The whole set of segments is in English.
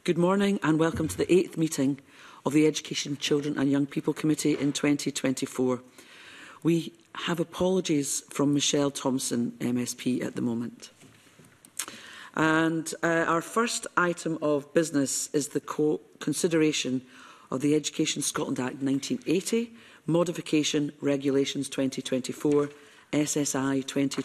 Good morning and welcome to the 8th meeting of the Education, Children and Young People Committee in 2024. We have apologies from Michelle Thompson, MSP, at the moment. And our first item of business is the consideration of the Education Scotland Act 1980, Modification Regulations 2024, SSI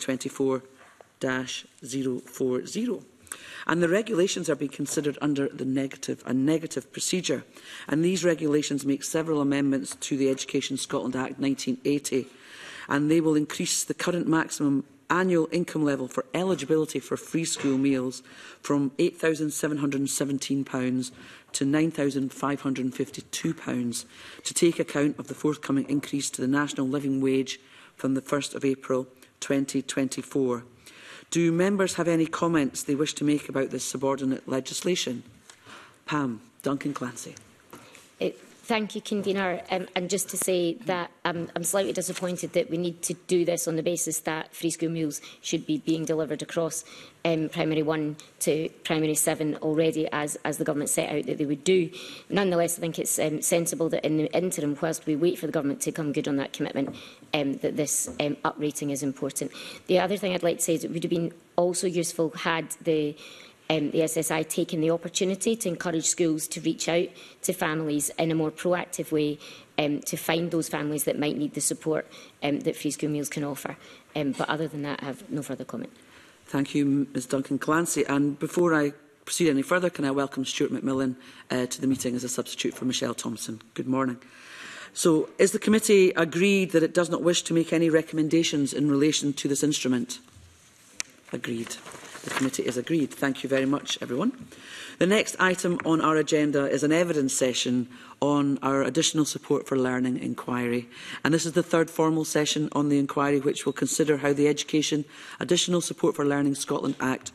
2024-040. And the regulations are being considered under the negative procedure. And these regulations make several amendments to the Education Scotland Act 1980. And they will increase the current maximum annual income level for eligibility for free school meals from £8,717 to £9,552 to take account of the forthcoming increase to the national living wage from the 1st of April 2024. Do members have any comments they wish to make about this subordinate legislation? Pam Duncan-Clancy. Thank you, Convener. And just to say that I'm slightly disappointed that we need to do this on the basis that free school meals should be being delivered across Primary 1 to Primary 7 already, as the Government set out that they would do. Nonetheless, I think it's sensible that in the interim, whilst we wait for the Government to come good on that commitment, that this uprating is important. The other thing I'd like to say is it would have been also useful had the SSI taken the opportunity to encourage schools to reach out to families in a more proactive way to find those families that might need the support that free school meals can offer. But other than that, I have no further comment. Thank you, Ms Duncan-Clancy. And before I proceed any further, can I welcome Stuart McMillan to the meeting as a substitute for Michelle Thompson. Good morning. So, is the committee agreed that it does not wish to make any recommendations in relation to this instrument? Agreed. The committee is agreed. Thank you very much, everyone. The next item on our agenda is an evidence session on our additional support for learning inquiry. And this is the third formal session on the inquiry, which will consider how the Education Additional Support for Learning Scotland Act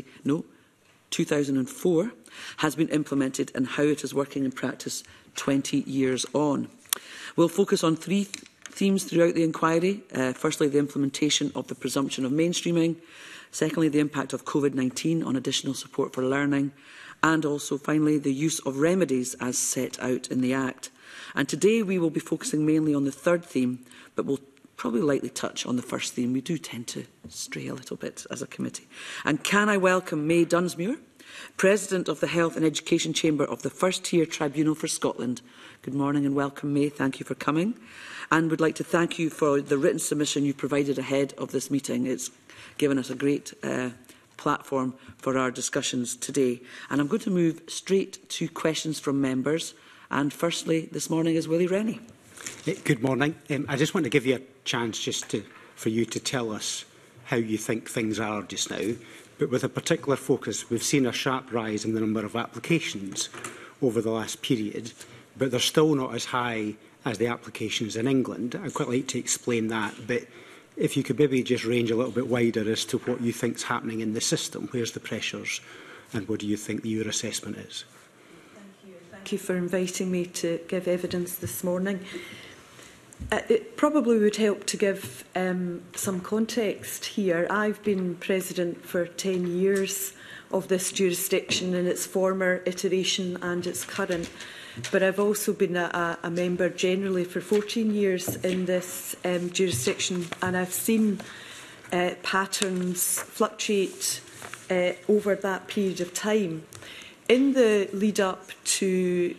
2004 has been implemented and how it is working in practice 20 years on. We'll focus on three themes throughout the inquiry. Firstly, the implementation of the presumption of mainstreaming. Secondly, the impact of COVID-19 on additional support for learning. And also, finally, the use of remedies as set out in the Act. And today we will be focusing mainly on the third theme, but we'll probably lightly touch on the first theme. We do tend to stray a little bit as a committee. And can I welcome May Dunsmuir, President of the Health and Education Chamber of the First Tier Tribunal for Scotland. Good morning and welcome, May. Thank you for coming. And would like to thank you for the written submission you provided ahead of this meeting. It's given us a great platform for our discussions today. And I'm going to move straight to questions from members. And firstly, this morning is Willie Rennie. Good morning. I just want to give you a chance for you to tell us how you think things are just now. But with a particular focus, we've seen a sharp rise in the number of applications over the last period, but they're still not as high as the applications in England. I'd quite like to explain that, but if you could maybe just range a little bit wider as to what you think is happening in the system, where's the pressures and what do you think your assessment is? Thank you for inviting me to give evidence this morning. It probably would help to give some context here. I've been President for 10 years of this jurisdiction in its former iteration and its current. But I've also been a member generally for 14 years in this jurisdiction, and I've seen patterns fluctuate over that period of time. In the lead up to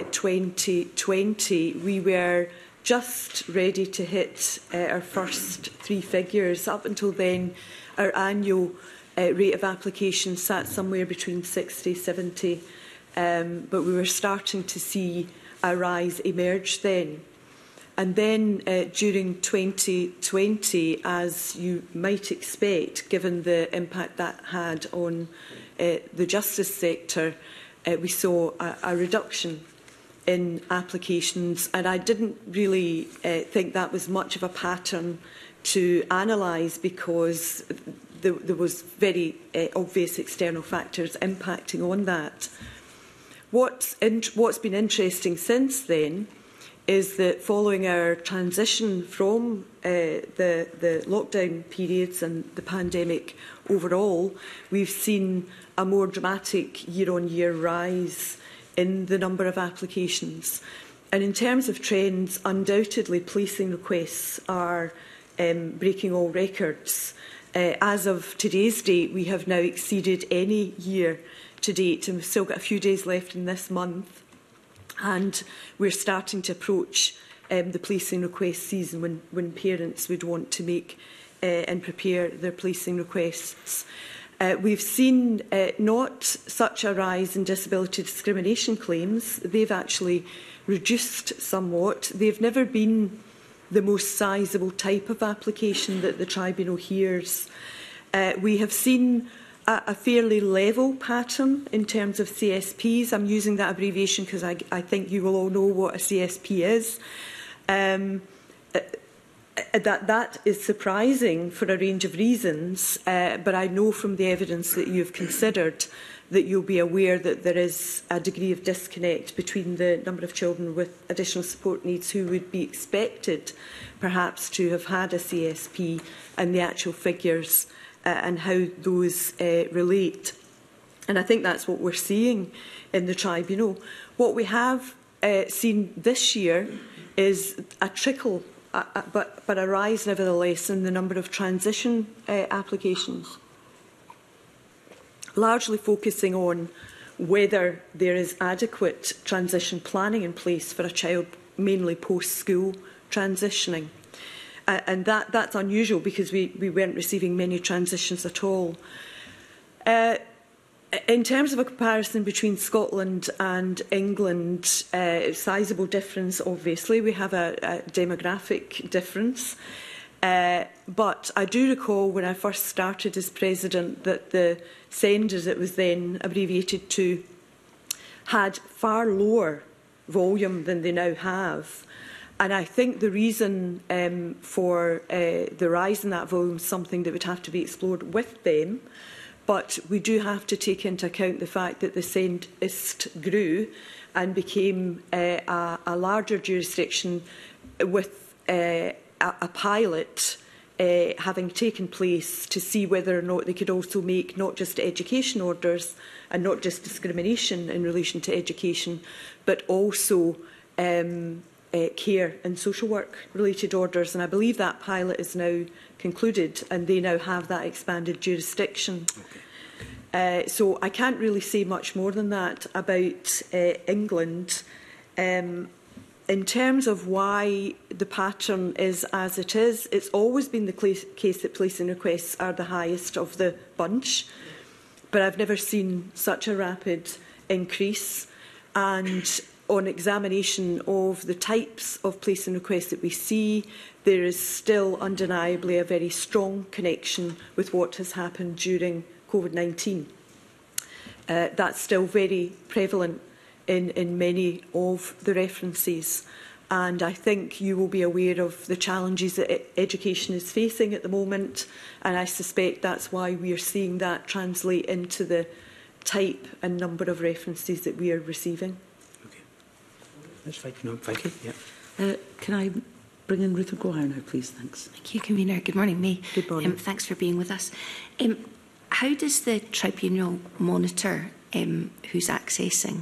2020, we were just ready to hit our first three figures. Up until then, our annual rate of application sat somewhere between 60, 70. But we were starting to see a rise emerge then. And then during 2020, as you might expect, given the impact that had on the justice sector, we saw a reduction in applications. And I didn't really think that was much of a pattern to analyse because there was very obvious external factors impacting on that. What's been interesting since then is that following our transition from the lockdown periods and the pandemic overall, we've seen a more dramatic year-on-year rise in the number of applications. And in terms of trends, undoubtedly policing requests are breaking all records. As of today's date, we have now exceeded any year to date, and we've still got a few days left in this month. And we're starting to approach the policing request season when parents would want to make and prepare their policing requests. We've seen not such a rise in disability discrimination claims. They've actually reduced somewhat. They've never been the most sizeable type of application that the Tribunal hears. We have seen a fairly level pattern in terms of CSPs. I'm using that abbreviation because I think you will all know what a CSP is. That is surprising for a range of reasons, but I know from the evidence that you've considered that you'll be aware that there is a degree of disconnect between the number of children with additional support needs who would be expected perhaps to have had a CSP and the actual figures and how those relate. And I think that's what we're seeing in the Tribunal. What we have seen this year is a trickle, but a rise nevertheless in the number of transition applications, largely focusing on whether there is adequate transition planning in place for a child, mainly post-school transitioning. And that's unusual because we weren't receiving many transitions at all. In terms of a comparison between Scotland and England, sizable difference, obviously. We have a demographic difference. But I do recall when I first started as President that the SEND, as it was then abbreviated to, had far lower volume than they now have. And I think the reason for the rise in that volume is something that would have to be explored with them. But we do have to take into account the fact that the SEND East grew and became a larger jurisdiction with a pilot having taken place to see whether or not they could also make not just education orders and not just discrimination in relation to education, but also care and social work related orders. And I believe that pilot is now concluded and they now have that expanded jurisdiction. Okay. So I can't really say much more than that about England. In terms of why the pattern is as it is, it's always been the case that policing requests are the highest of the bunch, but I've never seen such a rapid increase. And on examination of the types of policing requests that we see, there is still undeniably a very strong connection with what has happened during COVID-19. That's still very prevalent in many of the references. And I think you will be aware of the challenges that education is facing at the moment. And I suspect that's why we are seeing that translate into the type and number of references that we are receiving. Okay. That's fine. No, thank you. Yeah. Can I bring in Ruth O'Gohire now, please? Thanks. Thank you, Convener. Good morning, May. Good morning. Thanks for being with us. How does the Tribunal monitor who's accessing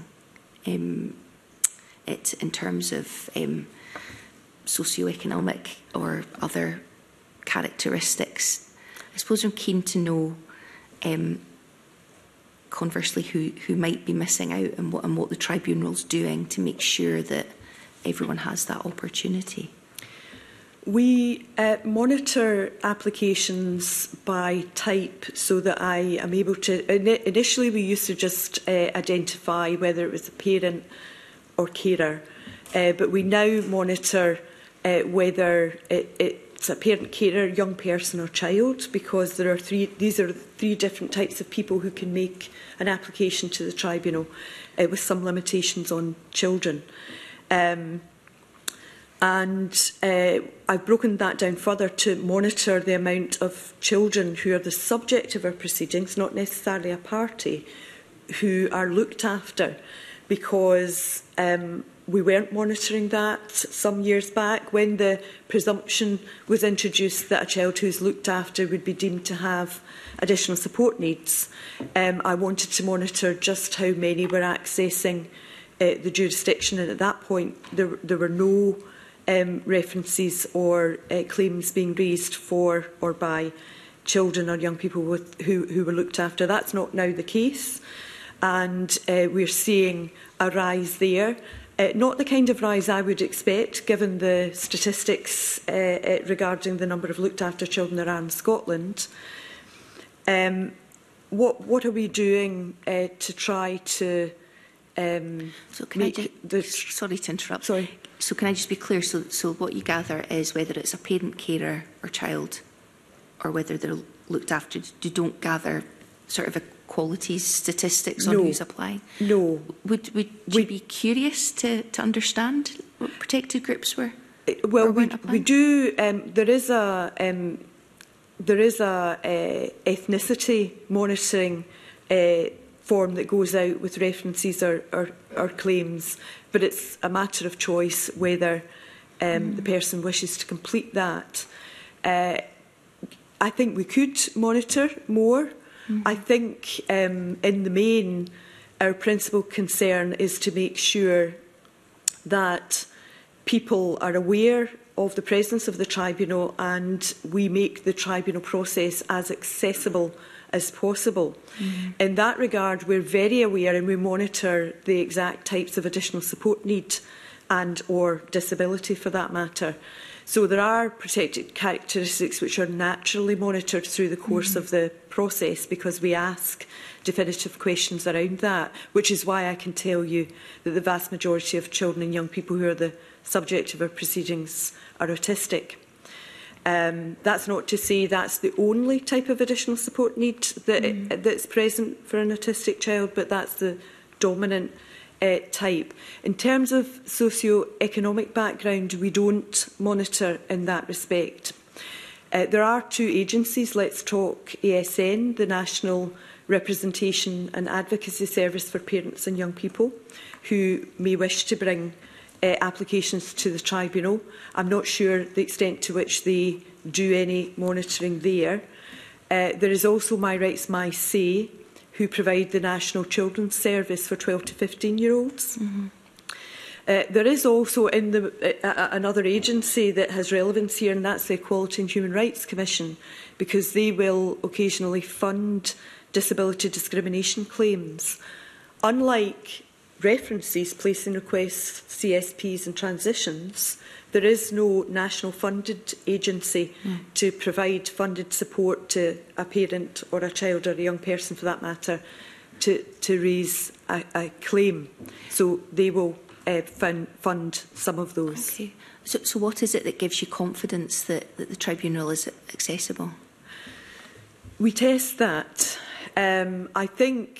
it in terms of socioeconomic or other characteristics? I suppose I'm keen to know, conversely, who might be missing out and what the Tribunal's doing to make sure that everyone has that opportunity. We monitor applications by type so that I am able to... Initially, we used to just identify whether it was a parent or carer, but we now monitor whether it's a parent, carer, young person or child, because these are three different types of people who can make an application to the Tribunal with some limitations on children. And I've broken that down further to monitor the amount of children who are the subject of our proceedings, not necessarily a party, who are looked after, because we weren't monitoring that some years back when the presumption was introduced that a child who's looked after would be deemed to have additional support needs. I wanted to monitor just how many were accessing the jurisdiction, and at that point there were no references or claims being raised for or by children or young people who were looked after. That's not now the case, and we're seeing a rise there. Not the kind of rise I would expect, given the statistics regarding the number of looked after children there are in Scotland. What are we doing to try to so can sorry to interrupt. Sorry. So can I just be clear? So what you gather is whether it's a parent, carer or child, or whether they're looked after, you don't gather sort of equality statistics on who's applying? No. Would you be curious to understand what protected groups were? Well, we do. There is a ethnicity monitoring form that goes out with references or claims, but it's a matter of choice whether the person wishes to complete that. I think we could monitor more. I think in the main our principal concern is to make sure that people are aware of the presence of the tribunal and we make the tribunal process as accessible as possible. In that regard, we're very aware and we monitor the exact types of additional support need and or disability for that matter. So there are protected characteristics which are naturally monitored through the course of the process because we ask definitive questions around that, which is why I can tell you that the vast majority of children and young people who are the subject of our proceedings are autistic. That's not to say that's the only type of additional support need that's present for an autistic child, but that's the dominant type. In terms of socio-economic background, we don't monitor in that respect. There are two agencies, Let's Talk ASN, the National Representation and Advocacy Service for Parents and Young People, who may wish to bring applications to the tribunal. I'm not sure the extent to which they do any monitoring there. There is also My Rights, My Say, who provide the National Children's Service for 12 to 15-year-olds. There is also another agency that has relevance here, and that's the Equality and Human Rights Commission, because they will occasionally fund disability discrimination claims. Unlike references, placing requests, CSPs and transitions, there is no national funded agency to provide funded support to a parent or a child or a young person, for that matter, to raise a claim. So they will fund some of those. Okay. So what is it that gives you confidence that the tribunal is accessible? We test that. I think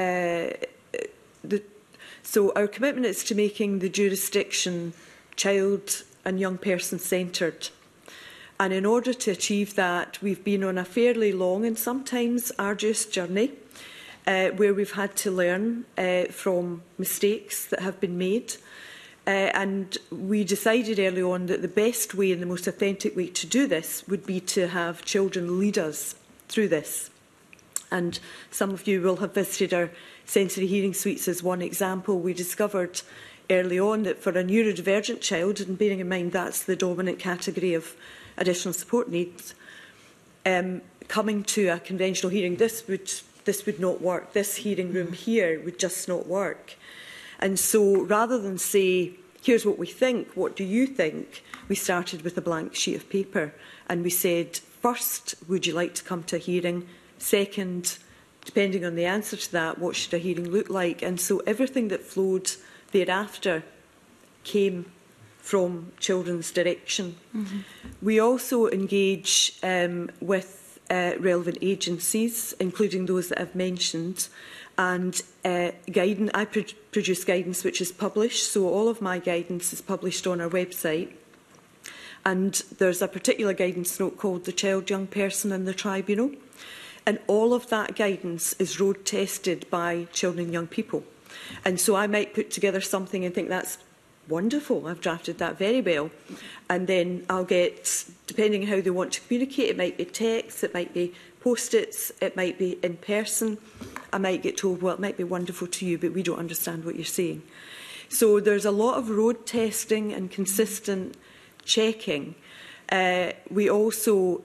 so our commitment is to making the jurisdiction child and young person centred. And in order to achieve that, we've been on a fairly long and sometimes arduous journey where we've had to learn from mistakes that have been made. And we decided early on that the best way and the most authentic way to do this would be to have children lead us through this. And some of you will have visited our sensory hearing suites as one example. We discovered early on that for a neurodivergent child, and bearing in mind that's the dominant category of additional support needs, coming to a conventional hearing, this would not work. This hearing room here would just not work. And so rather than say, here's what we think, what do you think, we started with a blank sheet of paper and we said, first, would you like to come to a hearing? Second, depending on the answer to that, what should a hearing look like? And so everything that flowed thereafter came from children's direction. We also engage with relevant agencies, including those that I've mentioned, and guidance. I produce guidance which is published, so all of my guidance is published on our website. And there's a particular guidance note called The Child, Young Person and the Tribunal. And all of that guidance is road tested by children and young people. And so I might put together something and think that's wonderful, I've drafted that very well. And then I'll get, depending on how they want to communicate, it might be text, it might be post-its, it might be in person. I might get told, well, it might be wonderful to you, but we don't understand what you're saying. So there's a lot of road testing and consistent checking. We also,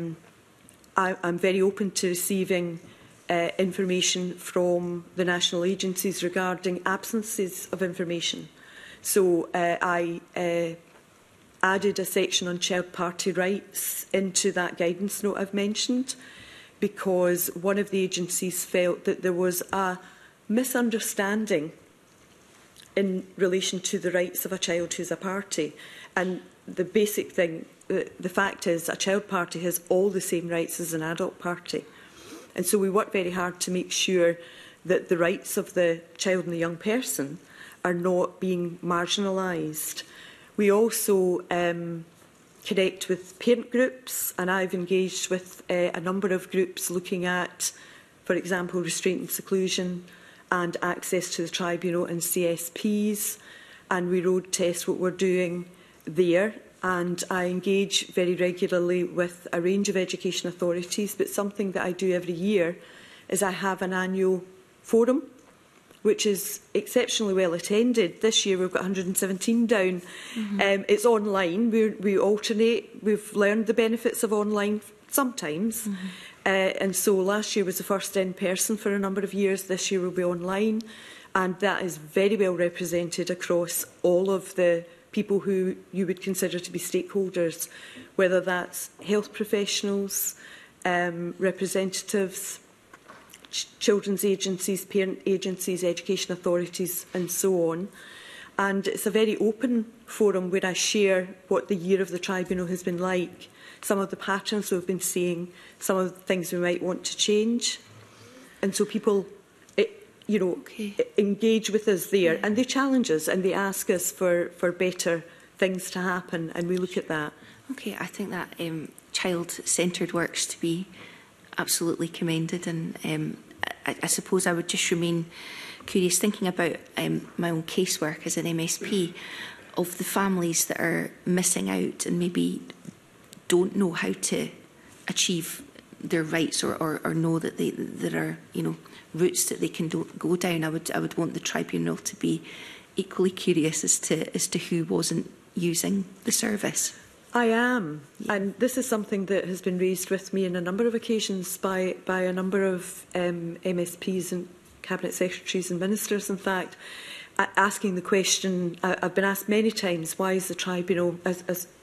I'm very open to receiving information from the national agencies regarding absences of information. So I added a section on child party rights into that guidance note I've mentioned, because one of the agencies felt that there was a misunderstanding in relation to the rights of a child who's a party. And the basic thing, the fact is, a child party has all the same rights as an adult party. And so we work very hard to make sure that the rights of the child and the young person are not being marginalised. We also connect with parent groups, and I've engaged with a number of groups looking at, for example, restraint and seclusion and access to the tribunal and CSPs, and we road test what we're doing there. And I engage very regularly with a range of education authorities, but something that I do every year is I have an annual forum, which is exceptionally well attended. This year we've got 117 down. It's online. We alternate. We've learned the benefits of online sometimes. And so last year was the first in person for a number of years. This year will be online. And that is very well represented across all of the people who you would consider to be stakeholders, whether that's health professionals, representatives, children's agencies, parent agencies, education authorities and so on. And it's a very open forum where I share what the year of the tribunal has been like, some of the patterns we've been seeing, some of the things we might want to change. And so people, engage with us there, and they challenge us and they ask us for better things to happen, and we look at that. Okay, I think that child-centred work's to be absolutely commended, and I suppose I would just remain curious, thinking about my own casework as an MSP, of the families that are missing out and maybe don't know how to achieve their rights or know that there are routes that they can go down. I would want the tribunal to be equally curious as to who wasn't using the service. I am, and this is something that has been raised with me on a number of occasions by a number of MSPs and Cabinet Secretaries and Ministers, in fact, asking the question. I've been asked many times, why is the tribunal, as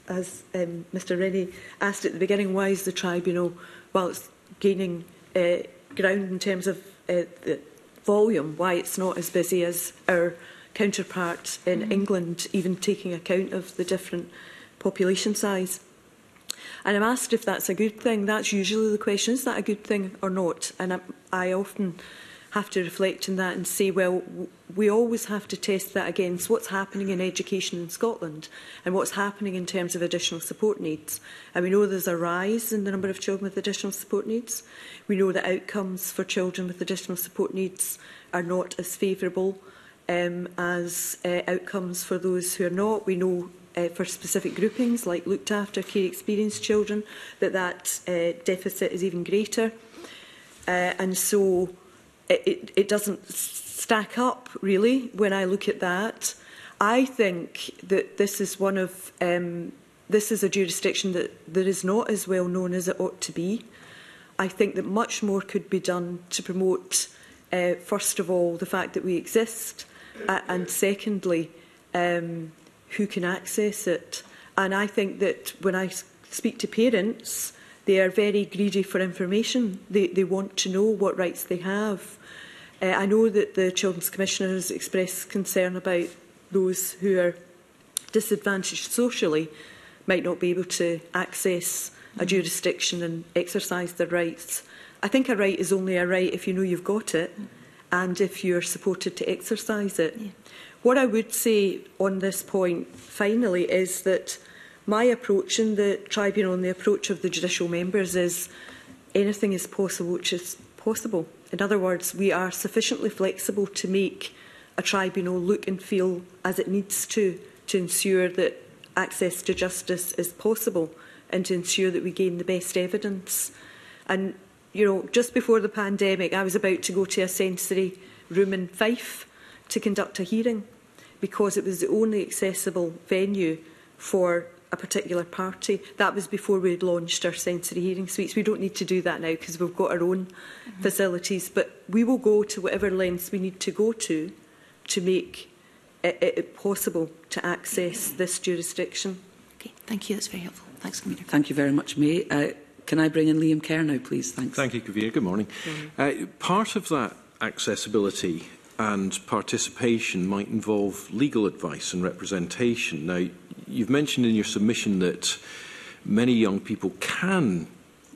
Mr Rennie asked at the beginning, why is the tribunal, while it's gaining ground in terms of the volume, why it's not as busy as our counterpart in England, even taking account of the different population size. And I'm asked if that's a good thing. That's usually the question, is that a good thing or not? And I often have to reflect on that and say, well, we always have to test that against what's happening in education in Scotland and what's happening in terms of additional support needs. And we know there's a rise in the number of children with additional support needs. We know that outcomes for children with additional support needs are not as favourable as outcomes for those who are not. We know for specific groupings like looked after, care experienced children, that deficit is even greater. And so it doesn't stack up, really, when I look at that. I think that this is one of this is a jurisdiction that is not as well known as it ought to be. I think that much more could be done to promote, first of all, the fact that we exist, and secondly, who can access it. And I think that when I speak to parents, they are very greedy for information. They want to know what rights they have. I know that the Children's Commissioner has expressed concern about those who are disadvantaged socially might not be able to access a jurisdiction and exercise their rights. I think a right is only a right if you know you've got it and if you're supported to exercise it. Yeah. What I would say on this point, finally, is that my approach in the tribunal and the approach of the judicial members is anything is possible which is possible. In other words, we are sufficiently flexible to make a tribunal look and feel as it needs to to ensure that access to justice is possible and to ensure that we gain the best evidence. And, you know, just before the pandemic, I was about to go to a sensory room in Fife to conduct a hearing because it was the only accessible venue for a particular party. That was before we had launched our sensory hearing suites. We don't need to do that now because we've got our own facilities, but we will go to whatever lengths we need to go to make it possible to access this jurisdiction. Okay, thank you. That's very helpful. Thanks, Convener. Thank you very much, May. Can I bring in Liam Kerr now, please? Thanks. Thank you, Convener. Good morning. Part of that accessibility and participation might involve legal advice and representation. Now, you've mentioned in your submission that many young people can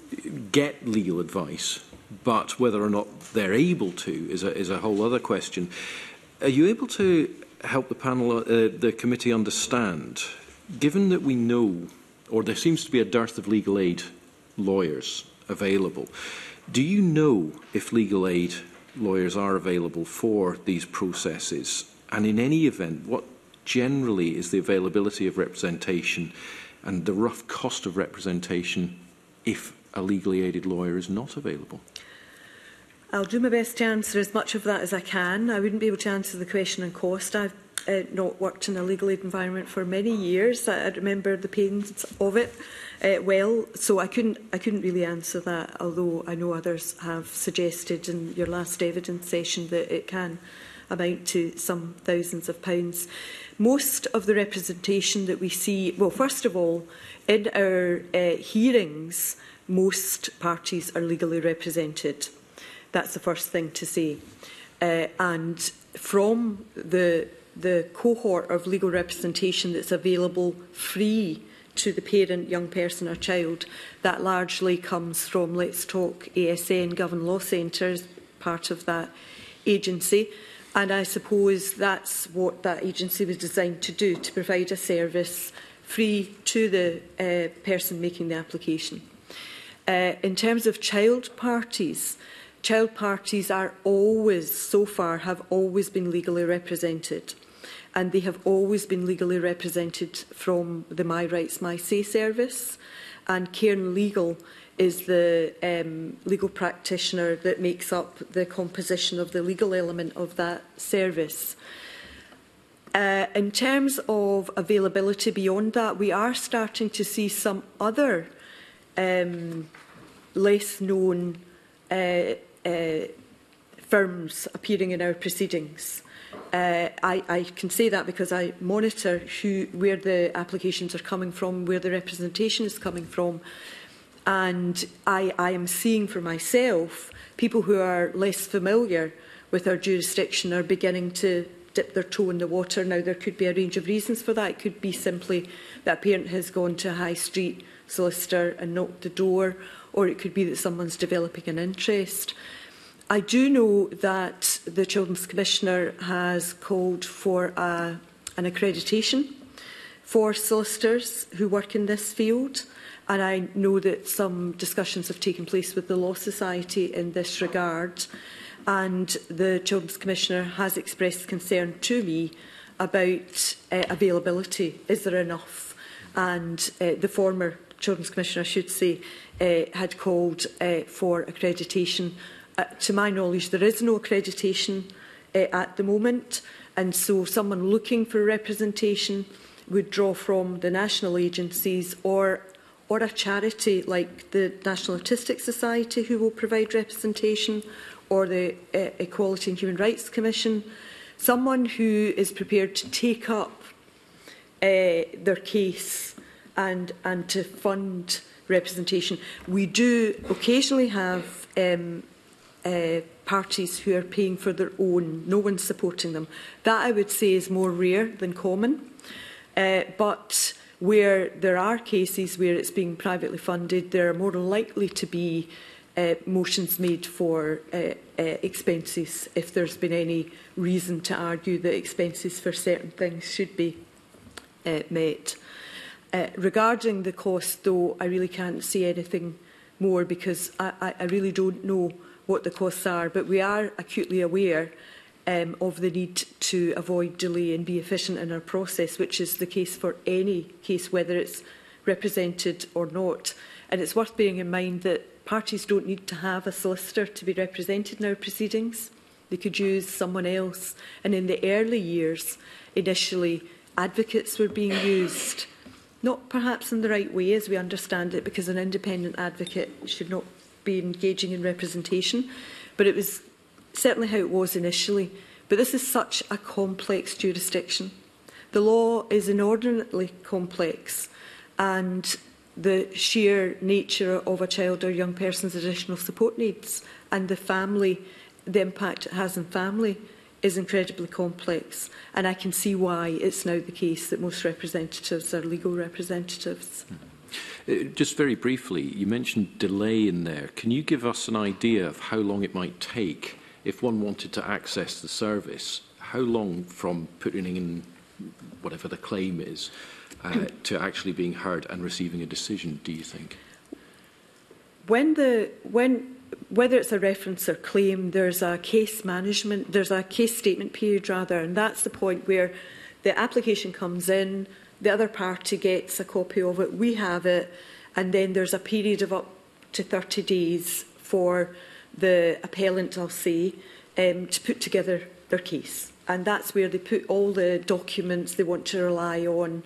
get legal advice, but whether or not they're able to is a whole other question. Are you able to help the panel, the committee, understand, given that we know, or there seems to be a dearth of legal aid lawyers available, do you know if legal aid lawyers are available for these processes? And in any event, what generally is the availability of representation and the rough cost of representation if a legally aided lawyer is not available? I'll do my best to answer as much of that as I can. I wouldn't be able to answer the question on cost. I've not worked in a legal aid environment for many years. I remember the pains of it well, so I couldn't really answer that, although I know others have suggested in your last evidence session that it can amount to some thousands of pounds. Most of the representation that we see, well, first of all, in our hearings, most parties are legally represented. That's the first thing to say. And from the cohort of legal representation that's available free to the parent, young person or child, that largely comes from Let's Talk ASN, Govan Law Centre, part of that agency. And I suppose that's what that agency was designed to do, to provide a service free to the person making the application. In terms of child parties are always, so far, have always been legally represented. And they have always been legally represented from the My Rights, My Say service. And Cairn Legal is the legal practitioner that makes up the composition of the legal element of that service. In terms of availability beyond that, we are starting to see some other less known firms appearing in our proceedings. I can say that because I monitor where the applications are coming from, where the representation is coming from, and I am seeing for myself people who are less familiar with our jurisdiction are beginning to dip their toe in the water. Now, there could be a range of reasons for that. It could be simply that a parent has gone to a high street solicitor and knocked the door, or it could be that someone's developing an interest. I do know that the Children's Commissioner has called for an accreditation for solicitors who work in this field, and I know that some discussions have taken place with the Law Society in this regard, and the Children's Commissioner has expressed concern to me about availability. Is there enough? And the former Children's Commissioner, I should say, had called for accreditation. To my knowledge, there is no accreditation at the moment, and so someone looking for representation would draw from the national agencies or a charity like the National Autistic Society, who will provide representation, or the Equality and Human Rights Commission, someone who is prepared to take up their case and to fund representation. We do occasionally have parties who are paying for their own, no one's supporting them. That, I would say, is more rare than common. But where there are cases where it's being privately funded, there are more likely to be motions made for expenses if there's been any reason to argue that expenses for certain things should be met. Regarding the cost, though, I really can't say anything more because I really don't know what the costs are, but we are acutely aware of the need to avoid delay and be efficient in our process, which is the case for any case, whether it's represented or not. And it's worth bearing in mind that parties don't need to have a solicitor to be represented in our proceedings. They could use someone else. And in the early years, initially, advocates were being used, not perhaps in the right way as we understand it, because an independent advocate should not be engaging in representation, but it was certainly how it was initially. But this is such a complex jurisdiction. The law is inordinately complex, and the sheer nature of a child or young person's additional support needs and the impact it has on family is incredibly complex. And I can see why it's now the case that most representatives are legal representatives. Just very briefly, you mentioned delay in there. Can you give us an idea of how long it might take if one wanted to access the service? How long from putting in whatever the claim is to actually being heard and receiving a decision, do you think? Whether it's a reference or claim, there's a case statement period rather, and that's the point where the application comes in, the other party gets a copy of it, we have it, and then there's a period of up to 30 days for the appellant, I'll say, to put together their case. And that's where they put all the documents they want to rely on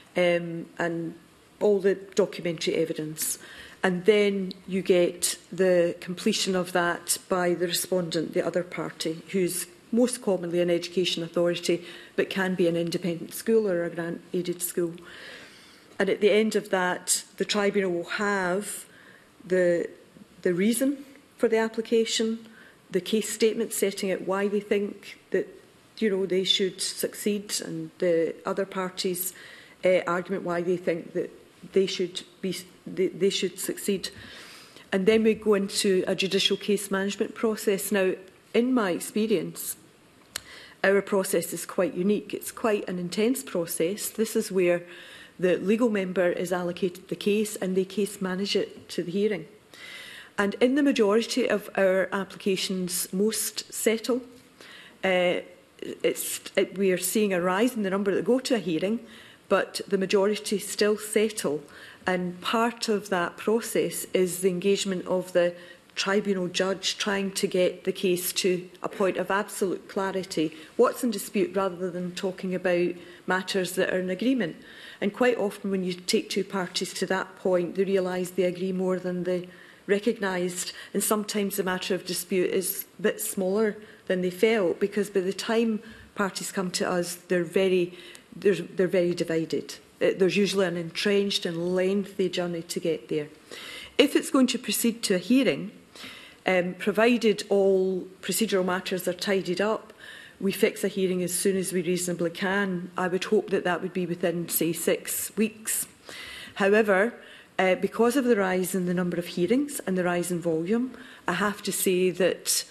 and all the documentary evidence. And then you get the completion of that by the respondent, the other party, who's most commonly an education authority, but can be an independent school or a grant-aided school. And at the end of that, the tribunal will have the reason for the application, the case statement setting out why they think that they should succeed, and the other parties' argument why they think that they should succeed. And then we go into a judicial case management process. Now, in my experience, our process is quite unique. It's quite an intense process. This is where the legal member is allocated the case and they case manage it to the hearing. And in the majority of our applications, most settle. We are seeing a rise in the number that go to a hearing, but the majority still settle. And part of that process is the engagement of the tribunal judge trying to get the case to a point of absolute clarity. What's in dispute, rather than talking about matters that are in agreement. And quite often when you take two parties to that point, they realise they agree more than they recognised. And sometimes the matter of dispute is a bit smaller than they felt, because by the time parties come to us, they're very divided. There's usually an entrenched and lengthy journey to get there. If it's going to proceed to a hearing, provided all procedural matters are tidied up, we fix a hearing as soon as we reasonably can. I would hope that that would be within, say, 6 weeks. However, because of the rise in the number of hearings and the rise in volume, I have to say that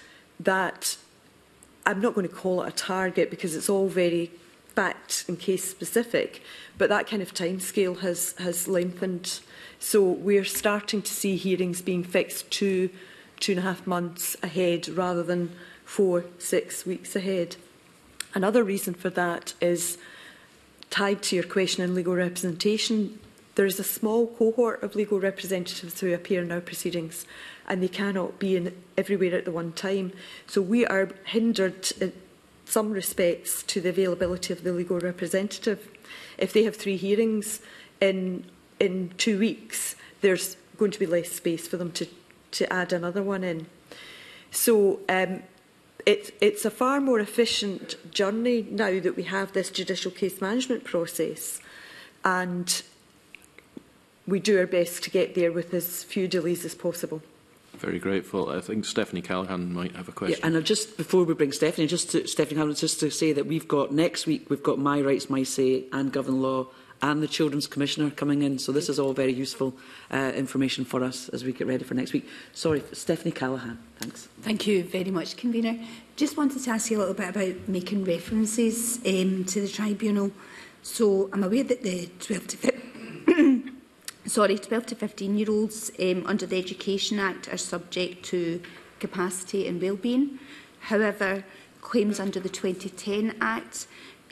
I'm not going to call it a target because it's all very fact and case specific, but that kind of timescale has lengthened. So we're starting to see hearings being fixed 2.5 months ahead rather than 4-6 weeks ahead. Another reason for that is tied to your question on legal representation. There is a small cohort of legal representatives who appear in our proceedings, and they cannot be everywhere at the one time. So we are hindered in some respects to the availability of the legal representative. If they have 3 hearings in 2 weeks, there's going to be less space for them to add another one in. So it's a far more efficient journey now that we have this judicial case management process, and we do our best to get there with as few delays as possible. Very grateful. I think Stephanie Callaghan might have a question. Yeah, and just before we bring Stephanie, Stephanie Callaghan, just to say that next week we've got My Rights, My Say and Govern Law and the Children's Commissioner coming in. So this is all very useful information for us as we get ready for next week. Sorry, Stephanie Callaghan. Thanks. Thank you very much, Convener. Just wanted to ask you a little bit about making references to the tribunal. So I'm aware that the 12 to 15-year-olds under the Education Act are subject to capacity and wellbeing. However, claims under the 2010 Act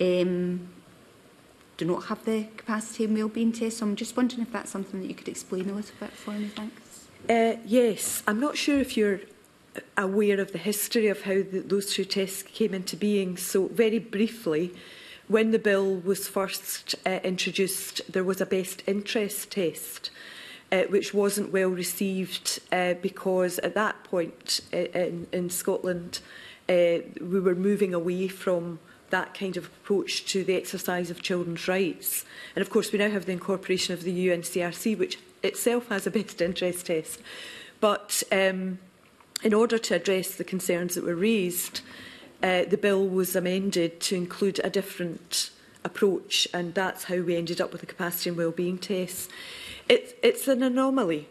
do not have the capacity and wellbeing test. So I'm just wondering if that's something that you could explain a little bit for me. Thanks. Yes, I'm not sure if you're aware of the history of how those two tests came into being. So very briefly, when the bill was first introduced, there was a best interest test, which wasn't well received because at that point in Scotland, we were moving away from that kind of approach to the exercise of children's rights. And of course, we now have the incorporation of the UNCRC, which itself has a best interest test. But in order to address the concerns that were raised, the bill was amended to include a different approach, and that's how we ended up with the capacity and wellbeing tests. It's an anomaly.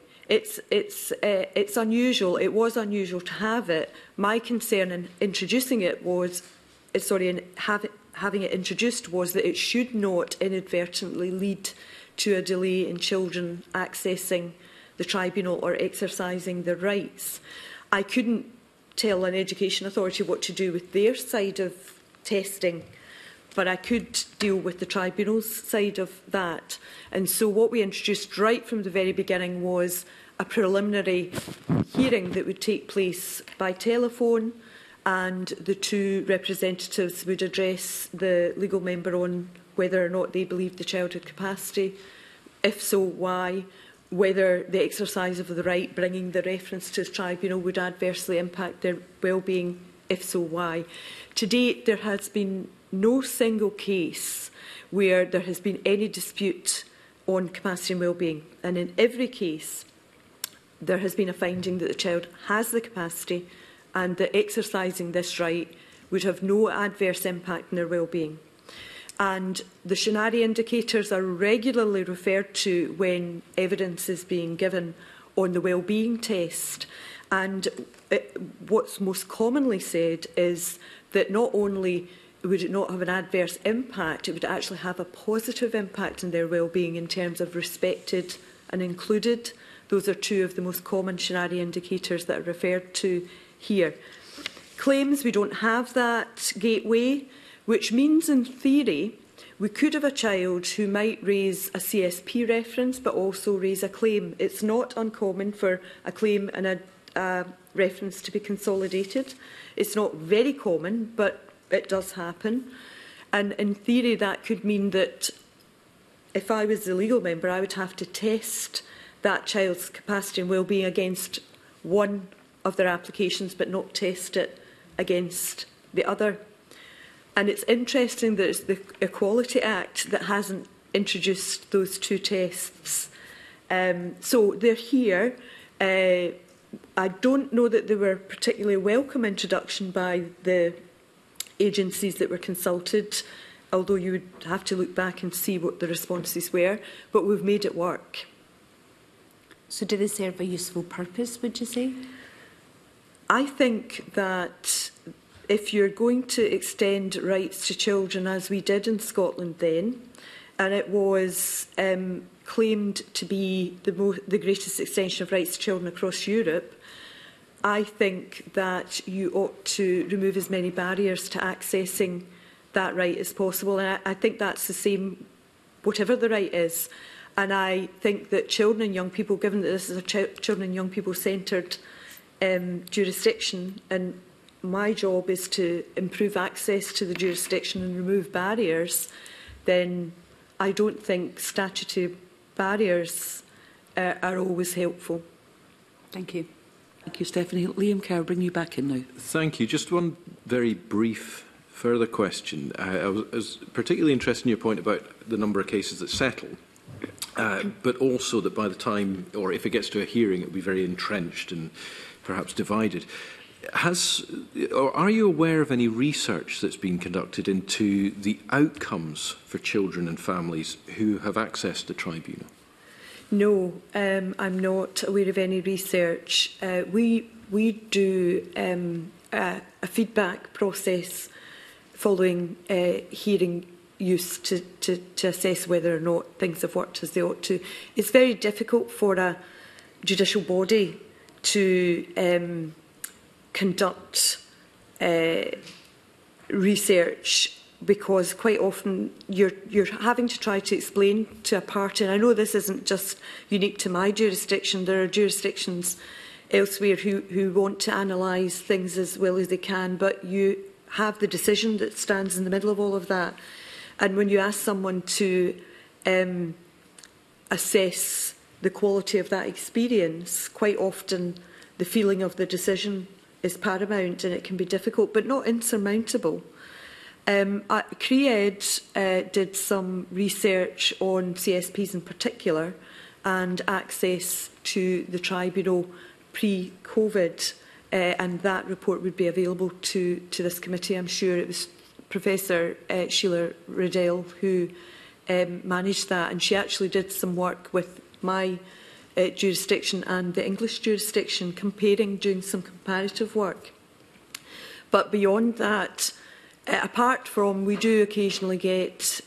It's unusual. It was unusual to have it. My concern in introducing it was, having it introduced was that it should not inadvertently lead to a delay in children accessing the tribunal or exercising their rights. I couldn't tell an education authority what to do with their side of testing, but I could deal with the tribunal's side of that. And so what we introduced right from the very beginning was a preliminary hearing that would take place by telephone, and the two representatives would address the legal member on whether or not they believed the child had capacity, if so, why, whether the exercise of the right bringing the reference to the tribunal would adversely impact their well-being, if so, why. To date, there has been no single case where there has been any dispute on capacity and well-being, and in every case there has been a finding that the child has the capacity and that exercising this right would have no adverse impact on their well-being. And the Shinari indicators are regularly referred to when evidence is being given on the wellbeing test. And what's most commonly said is that not only would it not have an adverse impact, it would actually have a positive impact on their wellbeing in terms of respected and included. Those are two of the most common Shinari indicators that are referred to here. Claims, we don't have that gateway, which means in theory we could have a child who might raise a CSP reference but also raise a claim. It's not uncommon for a claim and a reference to be consolidated. It's not very common, but it does happen. And in theory that could mean that if I was the legal member, I would have to test that child's capacity and wellbeing against one of their applications but not test it against the other. And it's interesting that it's the Equality Act that hasn't introduced those two tests. So they're here. I don't know that they were particularly welcome introduction by the agencies that were consulted, although you would have to look back and see what the responses were, but we've made it work. So do they serve a useful purpose, would you say? I think that if you're going to extend rights to children, as we did in Scotland then, and it was claimed to be the greatest extension of rights to children across Europe, I think that you ought to remove as many barriers to accessing that right as possible. And I think that's the same, whatever the right is. And I think that children and young people, given that this is a children and young people centred jurisdiction, and my job is to improve access to the jurisdiction and remove barriers, then I don't think statutory barriers are always helpful. Thank you. Thank you, Stephanie. Liam Kerr, bring you back in now. Thank you. Just one very brief further question. I was particularly interested in your point about the number of cases that settle, but also that by the time, or if it gets to a hearing, it will be very entrenched and perhaps divided. Or are you aware of any research that's been conducted into the outcomes for children and families who have accessed the tribunal? No, I'm not aware of any research. We do a feedback process following hearing use to assess whether or not things have worked as they ought to. It's very difficult for a judicial body to conduct research, because quite often you're having to try to explain to a party, and I know this isn't just unique to my jurisdiction, there are jurisdictions elsewhere who want to analyse things as well as they can, but you have the decision that stands in the middle of all of that. And when you ask someone to assess the quality of that experience, quite often the feeling of the decision is paramount, and it can be difficult but not insurmountable. CREAD did some research on CSPs in particular and access to the tribunal pre-COVID, and that report would be available to this committee. I'm sure it was Professor Sheila Riddell who managed that, and she actually did some work with my jurisdiction and the English jurisdiction, doing some comparative work. But beyond that, apart from, we do occasionally get,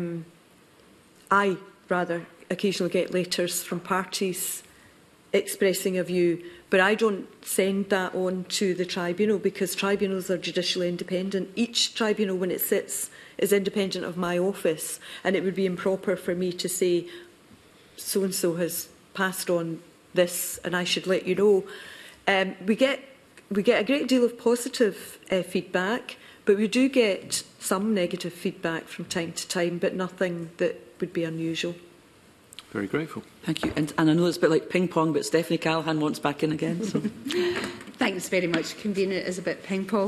I occasionally get letters from parties expressing a view, but I don't send that on to the tribunal, because tribunals are judicially independent. Each tribunal, when it sits, is independent of my office, and it would be improper for me to say, so-and-so has passed on this and I should let you know. We get a great deal of positive feedback, but we do get some negative feedback from time to time, but nothing that would be unusual. Very grateful. Thank you. And I know it's a bit like ping-pong, but Stephanie Callaghan wants back in again. So. Thanks very much, Convener. It is a bit ping-pong.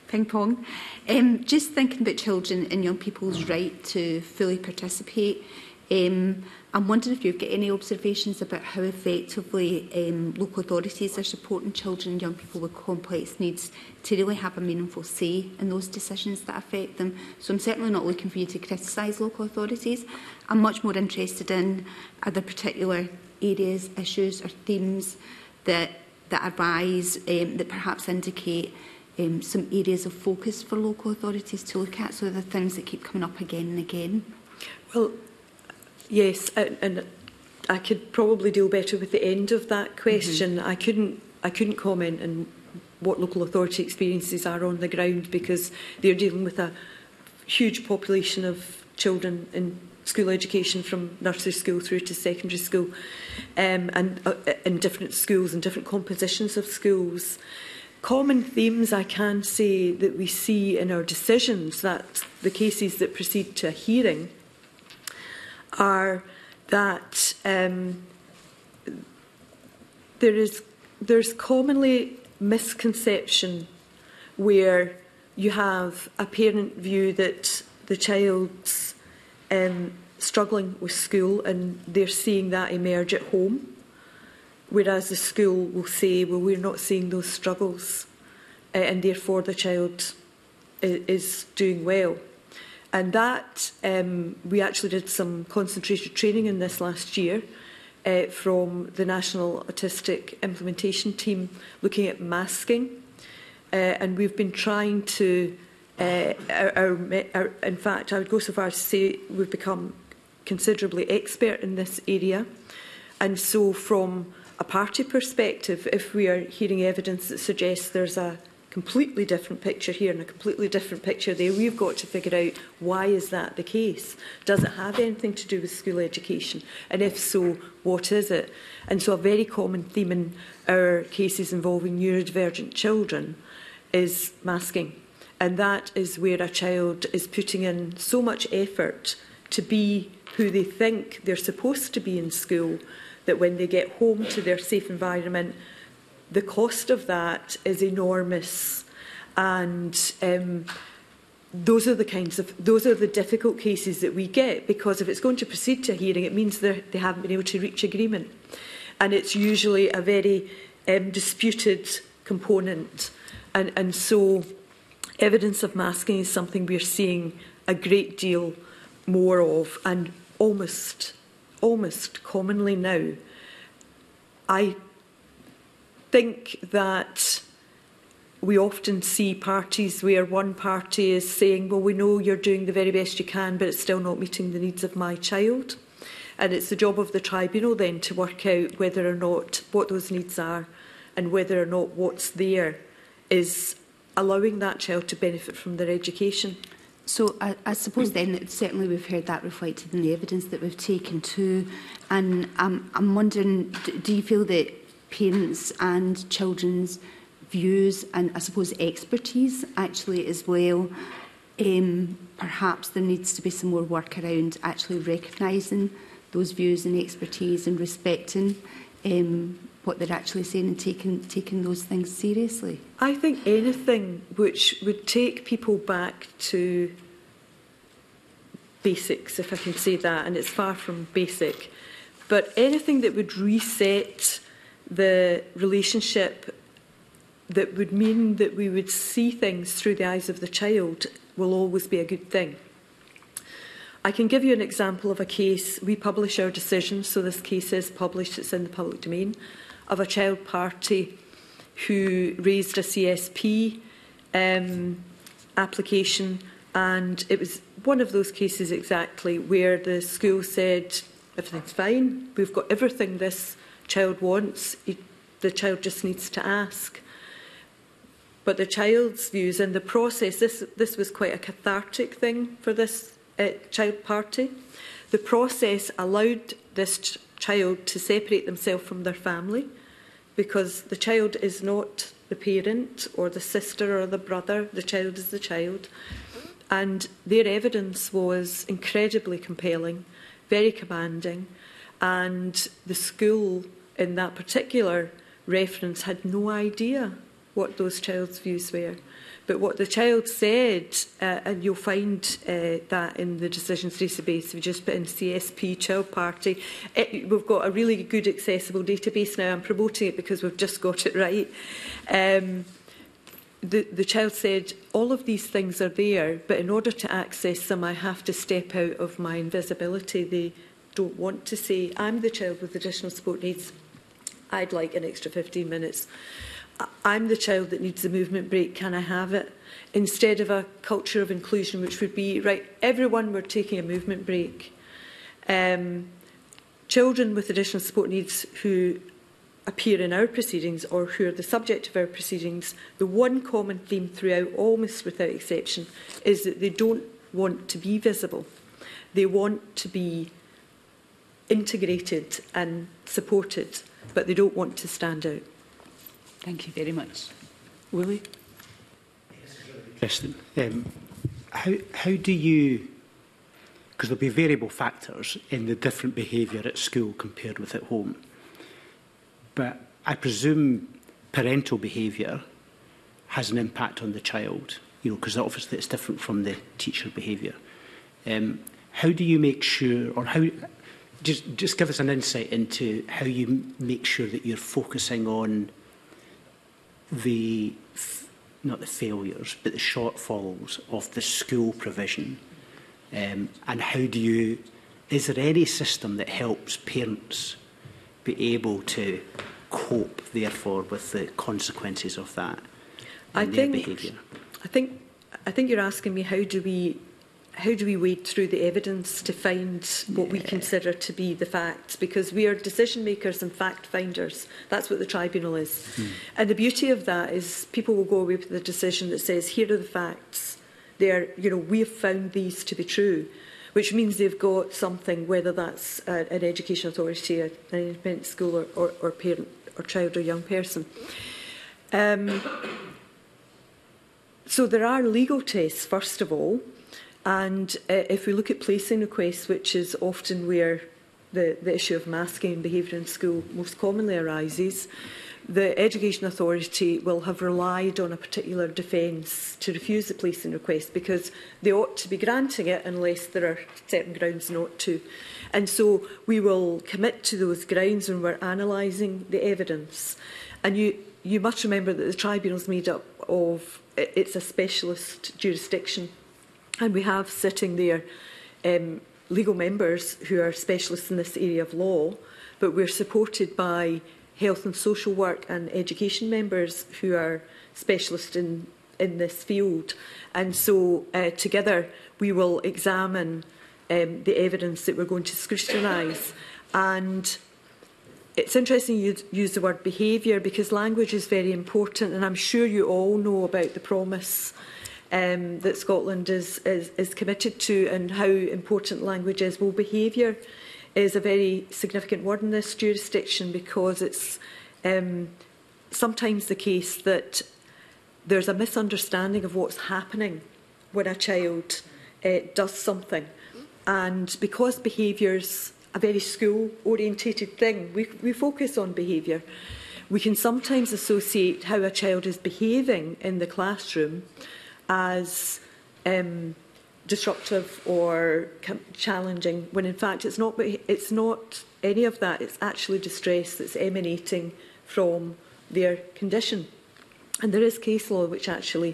Just thinking about children and young people's right to fully participate, I'm wondering if you've got any observations about how effectively local authorities are supporting children and young people with complex needs to really have a meaningful say in those decisions that affect them. So I'm certainly not looking for you to criticise local authorities. I'm much more interested in are there particular areas, issues or themes that arise that perhaps indicate some areas of focus for local authorities to look at, so the things that keep coming up again and again? Well, yes, and I could probably deal better with the end of that question. I couldn't comment on what local authority experiences are on the ground, because they're dealing with a huge population of children in school education from nursery school through to secondary school, and in different schools and different compositions of schools. Common themes I can say that we see in our decisions, that the cases that proceed to a hearing, are that there's commonly misconception where you have a parent view that the child's struggling with school and they're seeing that emerge at home, whereas the school will say, well, we're not seeing those struggles and therefore the child is doing well. And that, we actually did some concentrated training in this last year from the National Autistic Implementation Team, looking at masking. And we've been trying to, in fact, I would go so far as to say we've become considerably expert in this area. And so from a party perspective, if we are hearing evidence that suggests there's a completely different picture here and a completely different picture there, we've got to figure out, why is that the case? Does it have anything to do with school education? And if so, what is it? And so a very common theme in our cases involving neurodivergent children is masking. And that is where a child is putting in so much effort to be who they think they're supposed to be in school, that when they get home to their safe environment, the cost of that is enormous. And those are the difficult cases that we get, because if it's going to proceed to a hearing, it means they haven't been able to reach agreement. And it's usually a very disputed component. And so evidence of masking is something we're seeing a great deal more of, and almost commonly now. I think that we often see parties where one party is saying, well, we know you're doing the very best you can, but it's still not meeting the needs of my child. And it's the job of the tribunal then to work out whether or not what those needs are, and whether or not what's there is allowing that child to benefit from their education. So I suppose then that certainly we've heard that reflected in the evidence that we've taken too. And I'm wondering, do you feel that parents and children's views and I suppose expertise actually as well, perhaps there needs to be some more work around actually recognising those views and expertise and respecting what they're actually saying and taking those things seriously? I think anything which would take people back to basics, if I can say that, and it's far from basic, but anything that would reset the relationship, that would mean that we would see things through the eyes of the child, will always be a good thing. I can give you an example of a case. We publish our decisions, so this case is published, it's in the public domain, of a child party who raised a CSP application, and it was one of those cases exactly where the school said, everything's fine, we've got everything this child wants, the child just needs to ask. But the child's views in the process, this was quite a cathartic thing for this child party. The process allowed this child to separate themselves from their family, because the child is not the parent or the sister or the brother, the child is the child. And their evidence was incredibly compelling, very commanding, and the school in that particular reference had no idea what those child's views were. But what the child said, and you'll find that in the decisions database, we just put in CSP Child Party. We've got a really good accessible database now. I'm promoting it because we've just got it right. The child said, all of these things are there, but in order to access them, I have to step out of my invisibility. They don't want to say, I'm the child with additional support needs. I'd like an extra 15 minutes. I'm the child that needs a movement break, can I have it? Instead of a culture of inclusion, which would be, right, everyone, we're taking a movement break. Children with additional support needs who appear in our proceedings or who are the subject of our proceedings, the one common theme throughout, almost without exception, is that they don't want to be visible. They want to be integrated and supported, but they don't want to stand out. Thank you very much. Willie? Interesting. How do you, because there'll be variable factors in the different behaviour at school compared with at home, but I presume parental behaviour has an impact on the child, because obviously it's different from the teacher behaviour. How do you make sure, or how, just give us an insight into how you make sure that you're focusing on not the failures, but the shortfalls of the school provision, and how do you, is there any system that helps parents be able to cope, therefore, with the consequences of that and their behaviour? I think you're asking me how do we wade through the evidence to find what we consider to be the facts, because we are decision makers and fact finders. That's what the tribunal is. And the beauty of that is people will go away with a decision that says, here are the facts. We have found these to be true, which means they've got something, whether that's an education authority, an independent school or parent or child or young person. So there are legal tests, first of all. And if we look at placing requests, which is often where the issue of masking and behaviour in school most commonly arises, the Education Authority will have relied on a particular defence to refuse the placing request, because they ought to be granting it unless there are certain grounds not to. And so we will commit to those grounds when we're analysing the evidence. And you must remember that the tribunal is made up of, it's a specialist jurisdiction. And we have sitting there legal members who are specialists in this area of law, but we're supported by health and social work and education members who are specialists in this field. And so together we will examine the evidence that we're going to scrutinise. And it's interesting you use the word behaviour, because language is very important, and I'm sure you all know about the promise that Scotland is committed to and how important language is. Well, behaviour is a very significant word in this jurisdiction, because it's sometimes the case that there's a misunderstanding of what's happening when a child does something. And because behaviour's a very school-orientated thing, we focus on behaviour. We can sometimes associate how a child is behaving in the classroom as disruptive or challenging, when in fact it's not any of that. It's actually distress that's emanating from their condition. And there is case law which actually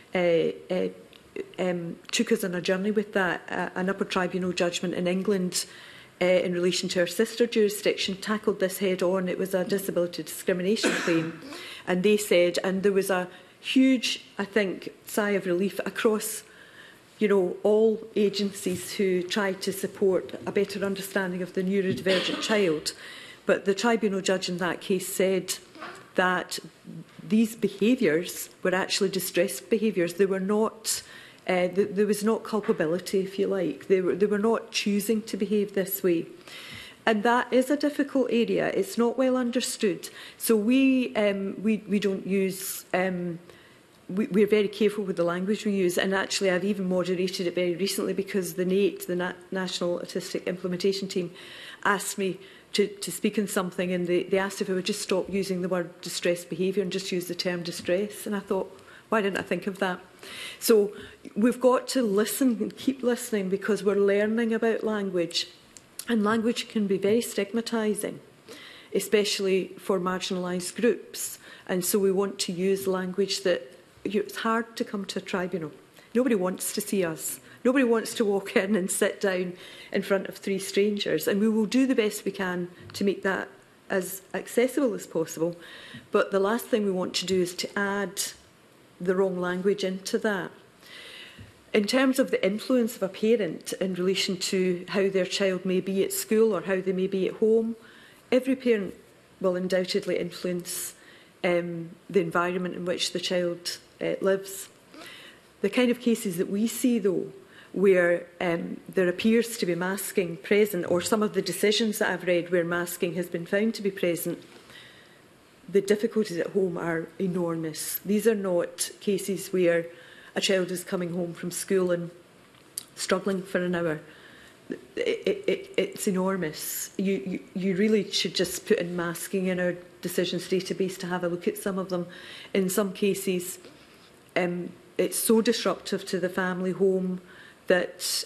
took us on a journey with that. An upper tribunal judgment in England in relation to our sister jurisdiction tackled this head on. It was a disability discrimination claim, and they said, and there was a huge, I think, sigh of relief across, you know, all agencies who tried to support a better understanding of the neurodivergent child. But the tribunal judge in that case said that these behaviours were actually distressed behaviours. They were not. There was not culpability, if you like. They were not choosing to behave this way. And that is a difficult area. It's not well understood. So we don't use... we're very careful with the language we use. And actually, I've even moderated it very recently, because the NAIT, the National Autistic Implementation Team, asked me to speak on something, and they asked if I would just stop using the word distress behaviour and just use the term distress. And I thought, why didn't I think of that? So we've got to listen and keep listening, because we're learning about language. And language can be very stigmatising, especially for marginalised groups. And so we want to use language that it's hard to come to a tribunal. Nobody wants to see us. Nobody wants to walk in and sit down in front of three strangers. And we will do the best we can to make that as accessible as possible. But the last thing we want to do is to add the wrong language into that. In terms of the influence of a parent in relation to how their child may be at school or how they may be at home, every parent will undoubtedly influence the environment in which the child lives. The kind of cases that we see, though, where there appears to be masking present, or some of the decisions that I've read where masking has been found to be present, the difficulties at home are enormous. These are not cases where a child is coming home from school and struggling for an hour. It's enormous. You really should just put in masking in our decisions database to have a look at some of them. In some cases, it's so disruptive to the family home that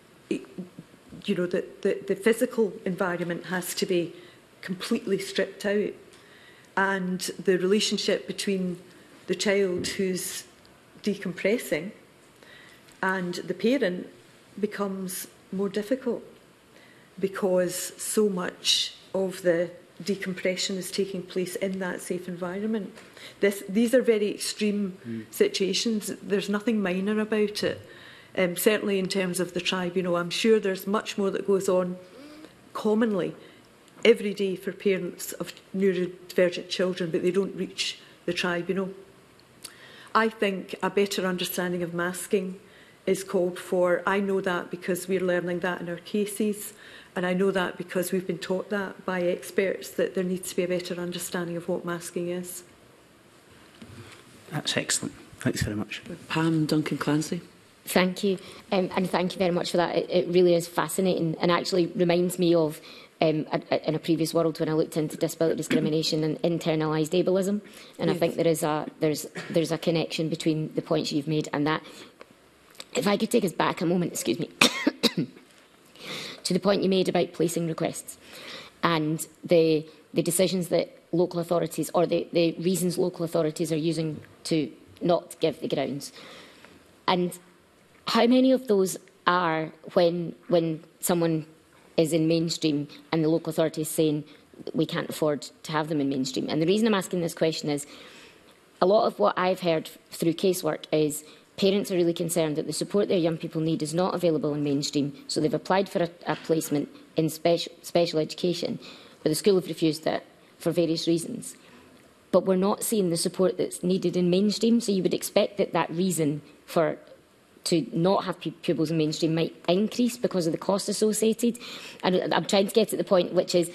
the physical environment has to be completely stripped out. And the relationship between the child who's decompressing and the parent becomes more difficult, because so much of the decompression is taking place in that safe environment. These are very extreme situations. There's nothing minor about it. Certainly in terms of the tribunal, I'm sure there's much more that goes on commonly every day for parents of neurodivergent children, but they don't reach the tribunal. I think a better understanding of masking is called for. I know that because we're learning that in our cases, and I know that because we've been taught that by experts, that there needs to be a better understanding of what masking is. That's excellent. Thanks very much. Pam Duncan-Clancy. Thank you, and thank you very much for that. It really is fascinating, and actually reminds me of in a previous world when I looked into disability discrimination and internalised ableism, and yes. I think there's a connection between the points you've made and that. If I could take us back a moment, excuse me, to the point you made about placing requests and the decisions that local authorities, or the reasons local authorities are using to not give the grounds, and how many of those are when someone is in mainstream and the local authority is saying we can't afford to have them in mainstream. And the reason I'm asking this question is a lot of what I've heard through casework is parents are really concerned that the support their young people need is not available in mainstream, so they've applied for a placement in special education. but the school have refused it for various reasons. But we're not seeing the support that's needed in mainstream, so you would expect that that reason to not have pupils in mainstream might increase because of the cost associated. And I'm trying to get at the point, which is,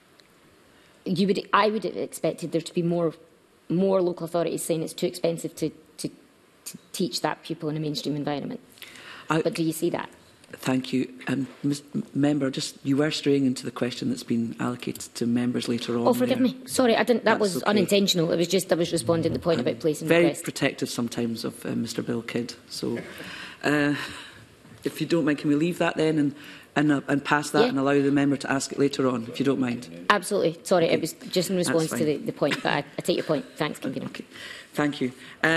I would have expected there to be more local authorities saying it's too expensive to teach that pupil in a mainstream environment. But do you see that? Thank you. Member, you were straying into the question that's been allocated to members later on. Oh, forgive me. Sorry, I didn't. That was okay. Unintentional. It was just I was responding to the point about placing very request. protective sometimes of Mr. Bill Kidd. So, if you don't mind, can we leave that then and pass that and allow the member to ask it later on, if you don't mind? Absolutely. Sorry, okay. It was just in response to the point, but I take your point. Thanks, Convener. Okay. Thank you.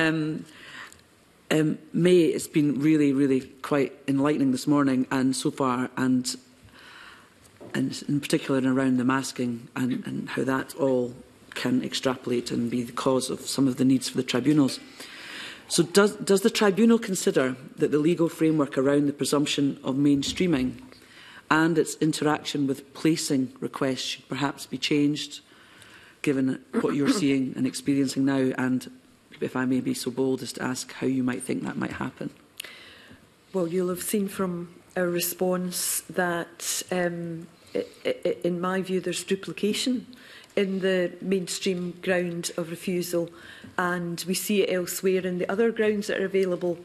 May, it's been really, really quite enlightening this morning and so far, and in particular around the masking and how that all can extrapolate and be the cause of some of the needs for the tribunals. So does the tribunal consider that the legal framework around the presumption of mainstreaming and its interaction with placing requests should perhaps be changed, given what you're seeing and experiencing now, and if I may be so bold as to ask how you might think that might happen? Well, you'll have seen from our response that, in my view, there's duplication in the mainstream ground of refusal, and we see it elsewhere in the other grounds that are available.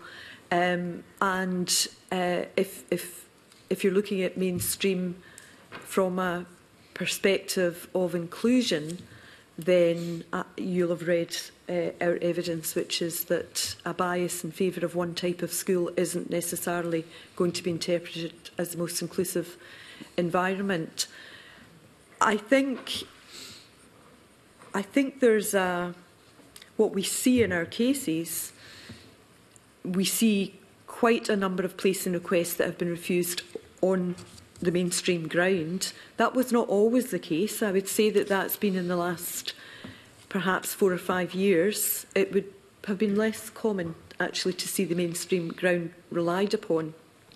If you're looking at mainstream from a perspective of inclusion, then you'll have read our evidence, which is that a bias in favour of one type of school isn't necessarily going to be interpreted as the most inclusive environment. I think there's what we see in our cases, we see quite a number of placing requests that have been refused on the mainstream ground. That was not always the case. I would say that that's been in the last perhaps 4 or 5 years. It would have been less common actually to see the mainstream ground relied upon.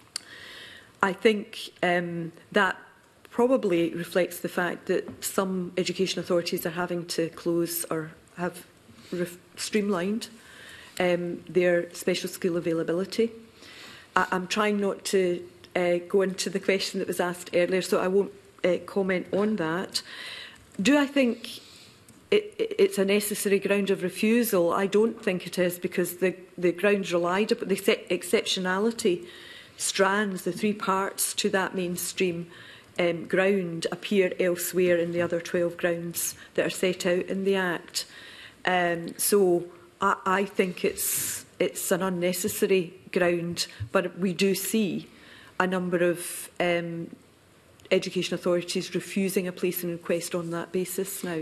I think that probably reflects the fact that some education authorities are having to close or have streamlined their special school availability. I'm trying not to go into the question that was asked earlier, so I won't comment on that. Do I think it's a necessary ground of refusal? I don't think it is, because the grounds relied upon, the exceptionality strands, the 3 parts to that mainstream ground appear elsewhere in the other 12 grounds that are set out in the Act. So I think it's an unnecessary ground, but we do see a number of education authorities refusing a placing request on that basis now.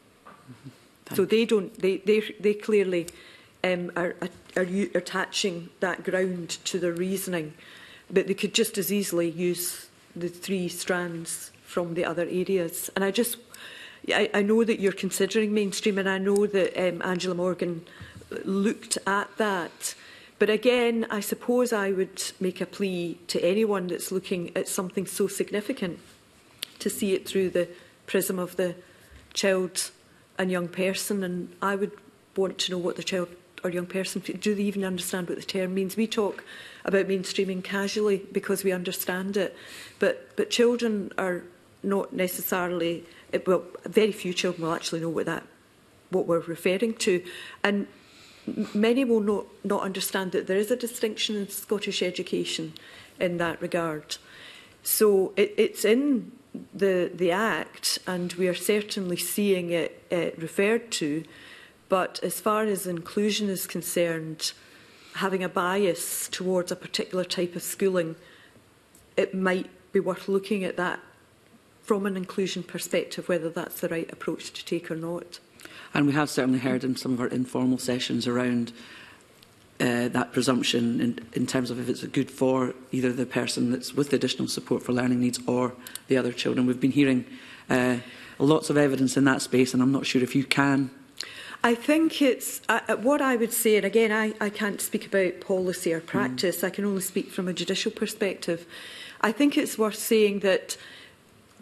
So they don't. They clearly are attaching that ground to their reasoning, but they could just as easily use the 3 strands from the other areas. And I know that you're considering mainstream, and I know that Angela Morgan looked at that. But again, I suppose I would make a plea to anyone that's looking at something so significant to see it through the prism of the child and young person. And I would want to know what the child or young person, do they even understand what the term means? We talk about mainstreaming casually because we understand it, but children are not necessarily, well, very few children will actually know what we're referring to, and many will not understand that there is a distinction in Scottish education in that regard. So it's in the Act, and we are certainly seeing it referred to. But as far as inclusion is concerned, having a bias towards a particular type of schooling, it might be worth looking at that from an inclusion perspective, whether that's the right approach to take or not. And we have certainly heard in some of our informal sessions around that presumption in terms of if it's good for either the person that's with the additional support for learning needs or the other children. We've been hearing lots of evidence in that space, and I'm not sure if you can. I think it's what I would say, and again, I can't speak about policy or practice. I can only speak from a judicial perspective. I think it's worth saying that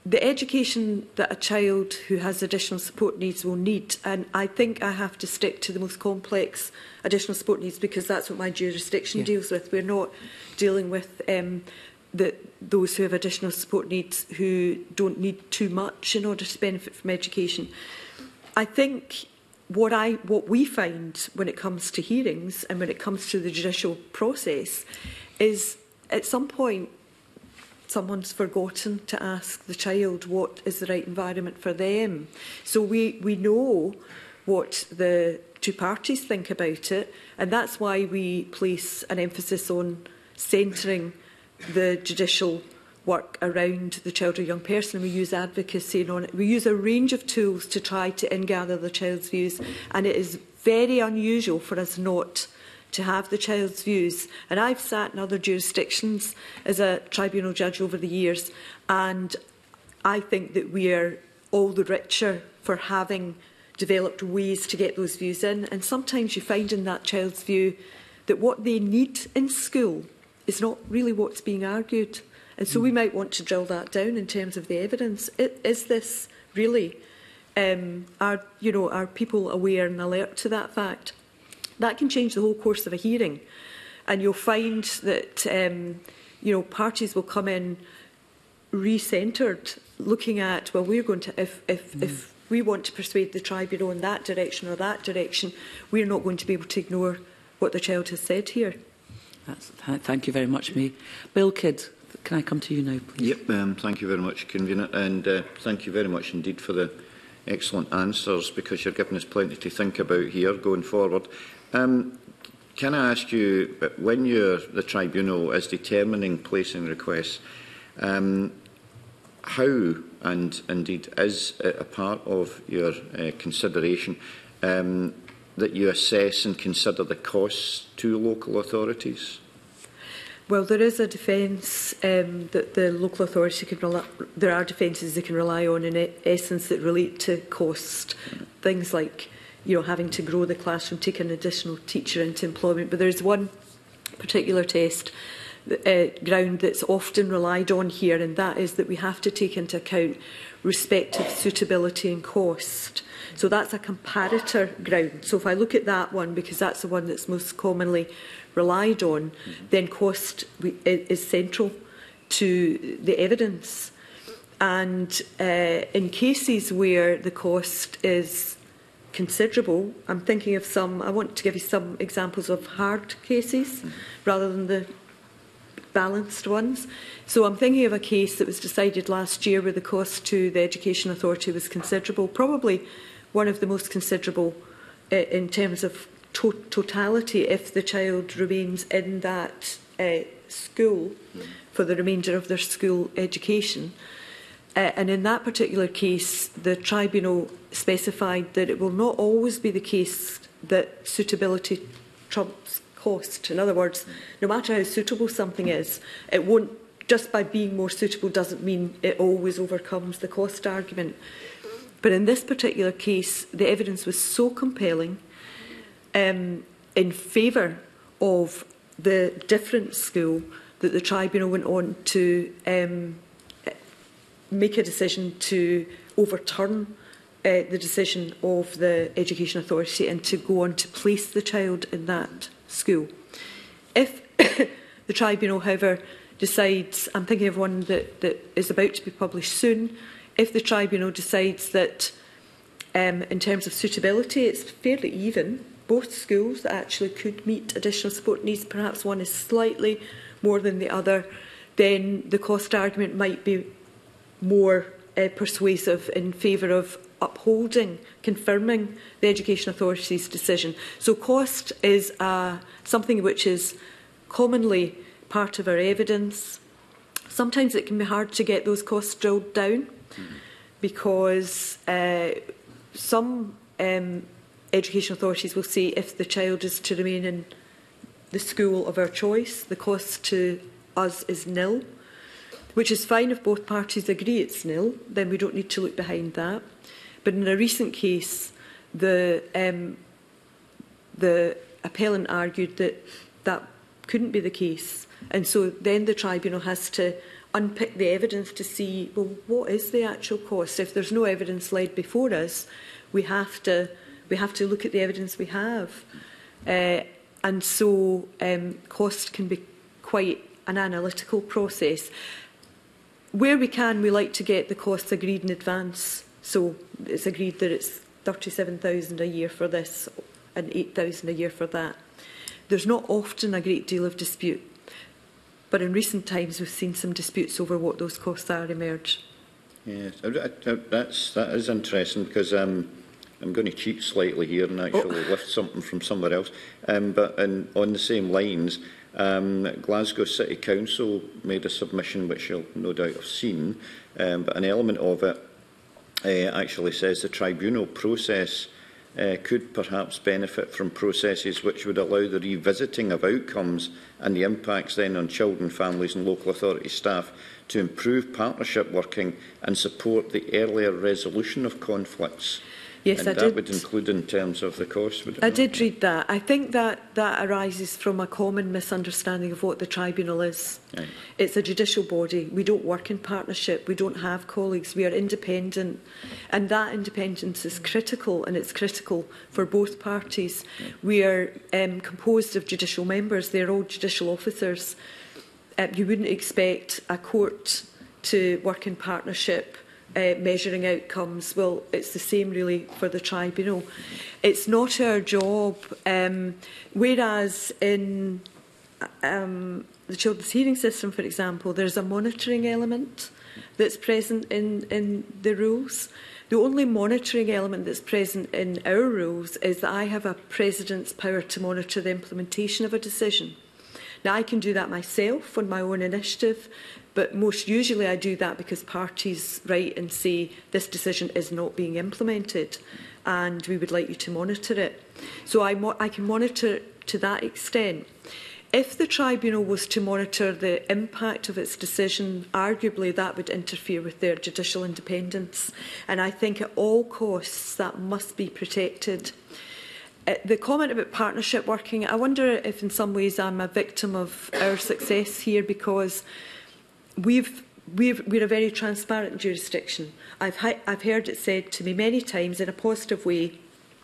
the education that a child who has additional support needs will need, and I think I have to stick to the most complex additional support needs because that's what my jurisdiction deals with. We're not dealing with those who have additional support needs who don't need too much in order to benefit from education. I think what we find when it comes to hearings and when it comes to the judicial process is at some point someone's forgotten to ask the child what is the right environment for them. So we know what the two parties think about it, and that's why we place an emphasis on centring the judicial work around the child or young person. We use advocacy on it. We use a range of tools to try to ingather the child's views, and it is very unusual for us not to have the child's views. And I've sat in other jurisdictions as a tribunal judge over the years, and I think that we are all the richer for having developed ways to get those views in. And sometimes you find in that child's view that what they need in school is not really what's being argued. And so we might want to drill that down in terms of the evidence. Is this really, are people aware and alert to that fact? That can change the whole course of a hearing. And you'll find that, parties will come in re-centred, looking at, well, we're going to, if we want to persuade the tribunal in that direction or that direction, we're not going to be able to ignore what the child has said here. Thank you very much, May. Bill Kidd, can I come to you now, please? Yep, thank you very much, Convener, and thank you very much indeed for the excellent answers, because you're giving us plenty to think about here going forward. Can I ask you, when the tribunal is determining placing requests, how, and indeed is it a part of your consideration, that you assess and consider the costs to local authorities? Well, there is a defence that the local authority can rely. There are defences they can rely on in essence that relate to cost, things like having to grow the classroom, take an additional teacher into employment. But there's one particular test ground that's often relied on here, and that is that we have to take into account respective suitability and cost. So that's a comparator ground. So if I look at that one, because that's the one that's most commonly relied on, then cost is central to the evidence. And in cases where the cost is considerable, I'm thinking of some, I want to give you some examples of hard cases rather than the balanced ones. So I'm thinking of a case that was decided last year where the cost to the Education Authority was considerable, probably one of the most considerable in terms of totality if the child remains in that school for the remainder of their school education. And in that particular case, the tribunal specified that it will not always be the case that suitability trumps cost. In other words, no matter how suitable something is, it won't, just by being more suitable doesn't mean it always overcomes the cost argument. But in this particular case, the evidence was so compelling in favour of the different school that the tribunal went on to make a decision to overturn the decision of the Education Authority and to go on to place the child in that school. If the tribunal, however, decides, I'm thinking of one that is about to be published soon, if the tribunal decides that in terms of suitability it's fairly even, both schools actually could meet additional support needs, perhaps one is slightly more than the other, then the cost argument might be more persuasive in favour of upholding, confirming the Education Authority's decision. So cost is something which is commonly part of our evidence. Sometimes it can be hard to get those costs drilled down because some education authorities will say if the child is to remain in the school of our choice, the cost to us is nil, which is fine if both parties agree it's nil, then we don't need to look behind that. But in a recent case, the appellant argued that that couldn't be the case, and so then the tribunal has to unpick the evidence to see, well, what is the actual cost? If there's no evidence laid before us, we have to look at the evidence we have. And so cost can be quite an analytical process. Where we can, we like to get the costs agreed in advance. So it's agreed that it's 37,000 a year for this and 8,000 a year for that. There's not often a great deal of dispute, but in recent times we've seen some disputes over what those costs are emerge. Yes, that is interesting, because I'm going to cheat slightly here and actually lift something from somewhere else. But on the same lines, Glasgow City Council made a submission which you'll no doubt have seen, but an element of it actually says the tribunal process could perhaps benefit from processes which would allow the revisiting of outcomes and the impacts then on children, families and local authority staff to improve partnership working and support the earlier resolution of conflicts. Yes, and I that did. would include in terms of the cost, would it I not? did read that. I think that arises from a common misunderstanding of what the tribunal is. Right. It's a judicial body. We don't work in partnership. We don't have colleagues. We are independent. And that independence is critical, and it's critical for both parties. Yeah. We are composed of judicial members. They're all judicial officers. You wouldn't expect a court to work in partnership measuring outcomes. Well, it's the same really for the tribunal. It's not our job, whereas in the children's hearing system, for example, there's a monitoring element that's present in the rules. The only monitoring element that's present in our rules is that I have a president's power to monitor the implementation of a decision. Now, I can do that myself on my own initiative, but most usually I do that because parties write and say this decision is not being implemented and we would like you to monitor it. So I can monitor to that extent. If the tribunal was to monitor the impact of its decision, arguably that would interfere with their judicial independence. And I think at all costs that must be protected. The comment about partnership working, I wonder if in some ways I'm a victim of our success here, because we're a very transparent jurisdiction. I've heard it said to me many times in a positive way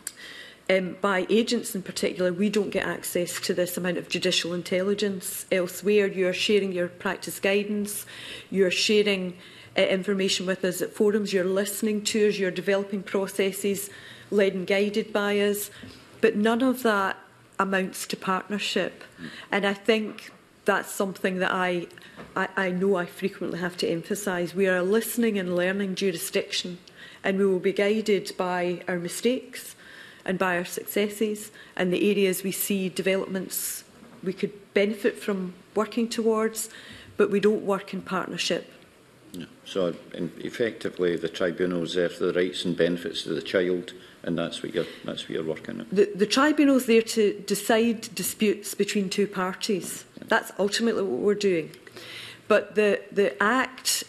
by agents in particular, we don't get access to this amount of judicial intelligence elsewhere. You're sharing your practice guidance, you're sharing information with us at forums, you're listening to us, you're developing processes led and guided by us. But none of that amounts to partnership. And I think that's something that I know I frequently have to emphasise. We are a listening and learning jurisdiction, and we will be guided by our mistakes and by our successes and the areas we see developments we could benefit from working towards, but we don't work in partnership. Yeah. So effectively the tribunal is there for the rights and benefits of the child, and that's what you're working on. The tribunal is there to decide disputes between two parties. That's ultimately what we're doing. But the Act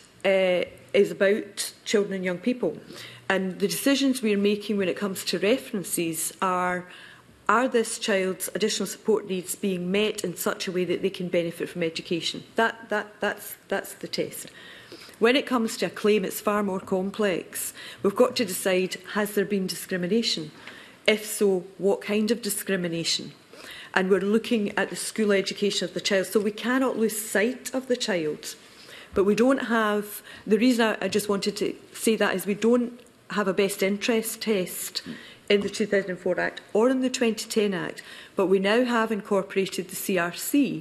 is about children and young people. And the decisions we're making when it comes to references are this child's additional support needs being met in such a way that they can benefit from education? That's the test. When it comes to a claim, it's far more complex. We've got to decide, has there been discrimination? If so, what kind of discrimination? And we're looking at the school education of the child. So we cannot lose sight of the child. But we don't have, the reason I just wanted to say that is we don't have a best interest test in the 2004 Act or in the 2010 Act. But we now have incorporated the CRC,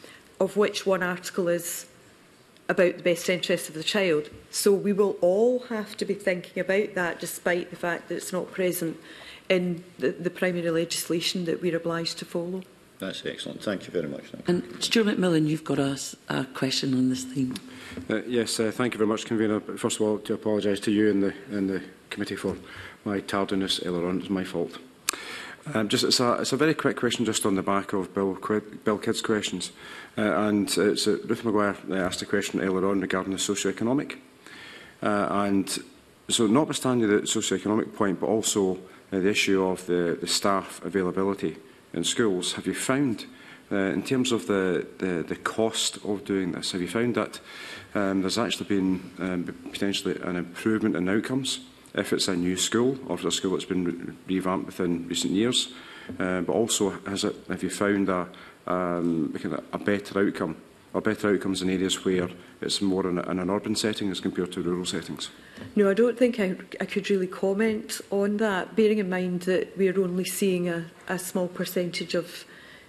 of which one article is about the best interests of the child. So we will all have to be thinking about that, despite the fact that it's not present in the primary legislation that we're obliged to follow. That's excellent. Thank you very much. And Stuart McMillan, you've got a question on this theme. Yes, thank you very much, Convener. First of all, to apologise to you and the committee for my tardiness earlier on. It was my fault. It's a very quick question just on the back of Bill Kidd's questions. Ruth Maguire asked a question earlier on regarding the socio-economic. And so notwithstanding the socio-economic point, but also the issue of the staff availability in schools, have you found In terms of the cost of doing this, have you found that there's actually been potentially an improvement in outcomes if it's a new school or if it's a school that's been revamped within recent years? But also, have you found a better outcome or better outcomes in areas where it's more in an urban setting as compared to rural settings? No, I don't think I could really comment on that, bearing in mind that we're only seeing a small percentage of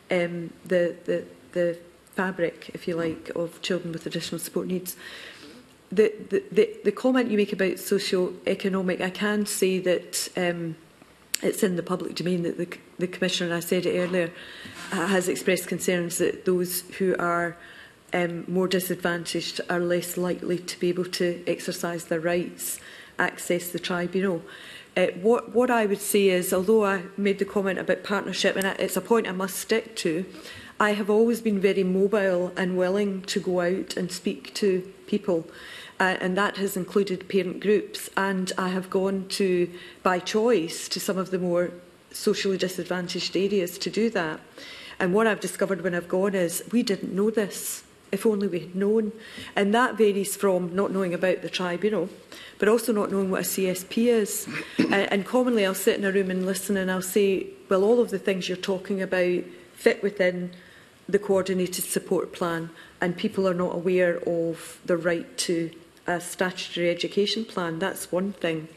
the fabric, if you like, of children with additional support needs. The comment you make about socio-economic, I can say that it's in the public domain that the Commissioner, and I said it earlier, has expressed concerns that those who are more disadvantaged are less likely to be able to exercise their rights, access the tribunal. What I would say is, although I made the comment about partnership, and it's a point I must stick to, I have always been very mobile and willing to go out and speak to people, and that has included parent groups, and I have gone to, by choice, to some of the more socially disadvantaged areas to do that. And what I've discovered when I've gone is, we didn't know this. If only we had known. And that varies from not knowing about the tribunal, but also not knowing what a CSP is. And commonly I'll sit in a room and listen and I'll say, well, all of the things you're talking about fit within the coordinated support plan, and people are not aware of the right to a statutory education plan. That's one thing.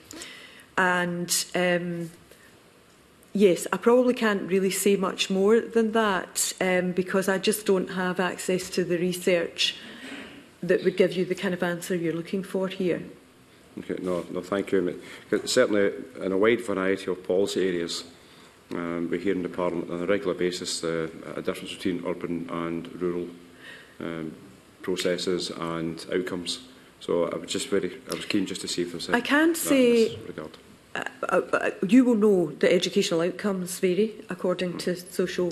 And yes, I probably can't really say much more than that because I just don't have access to the research that would give you the kind of answer you're looking for here. Okay, no, thank you. Certainly, in a wide variety of policy areas, we hear in the Parliament on a regular basis a difference between urban and rural processes and outcomes. So I was keen just to see if there's. I can say. You will know that educational outcomes vary according to social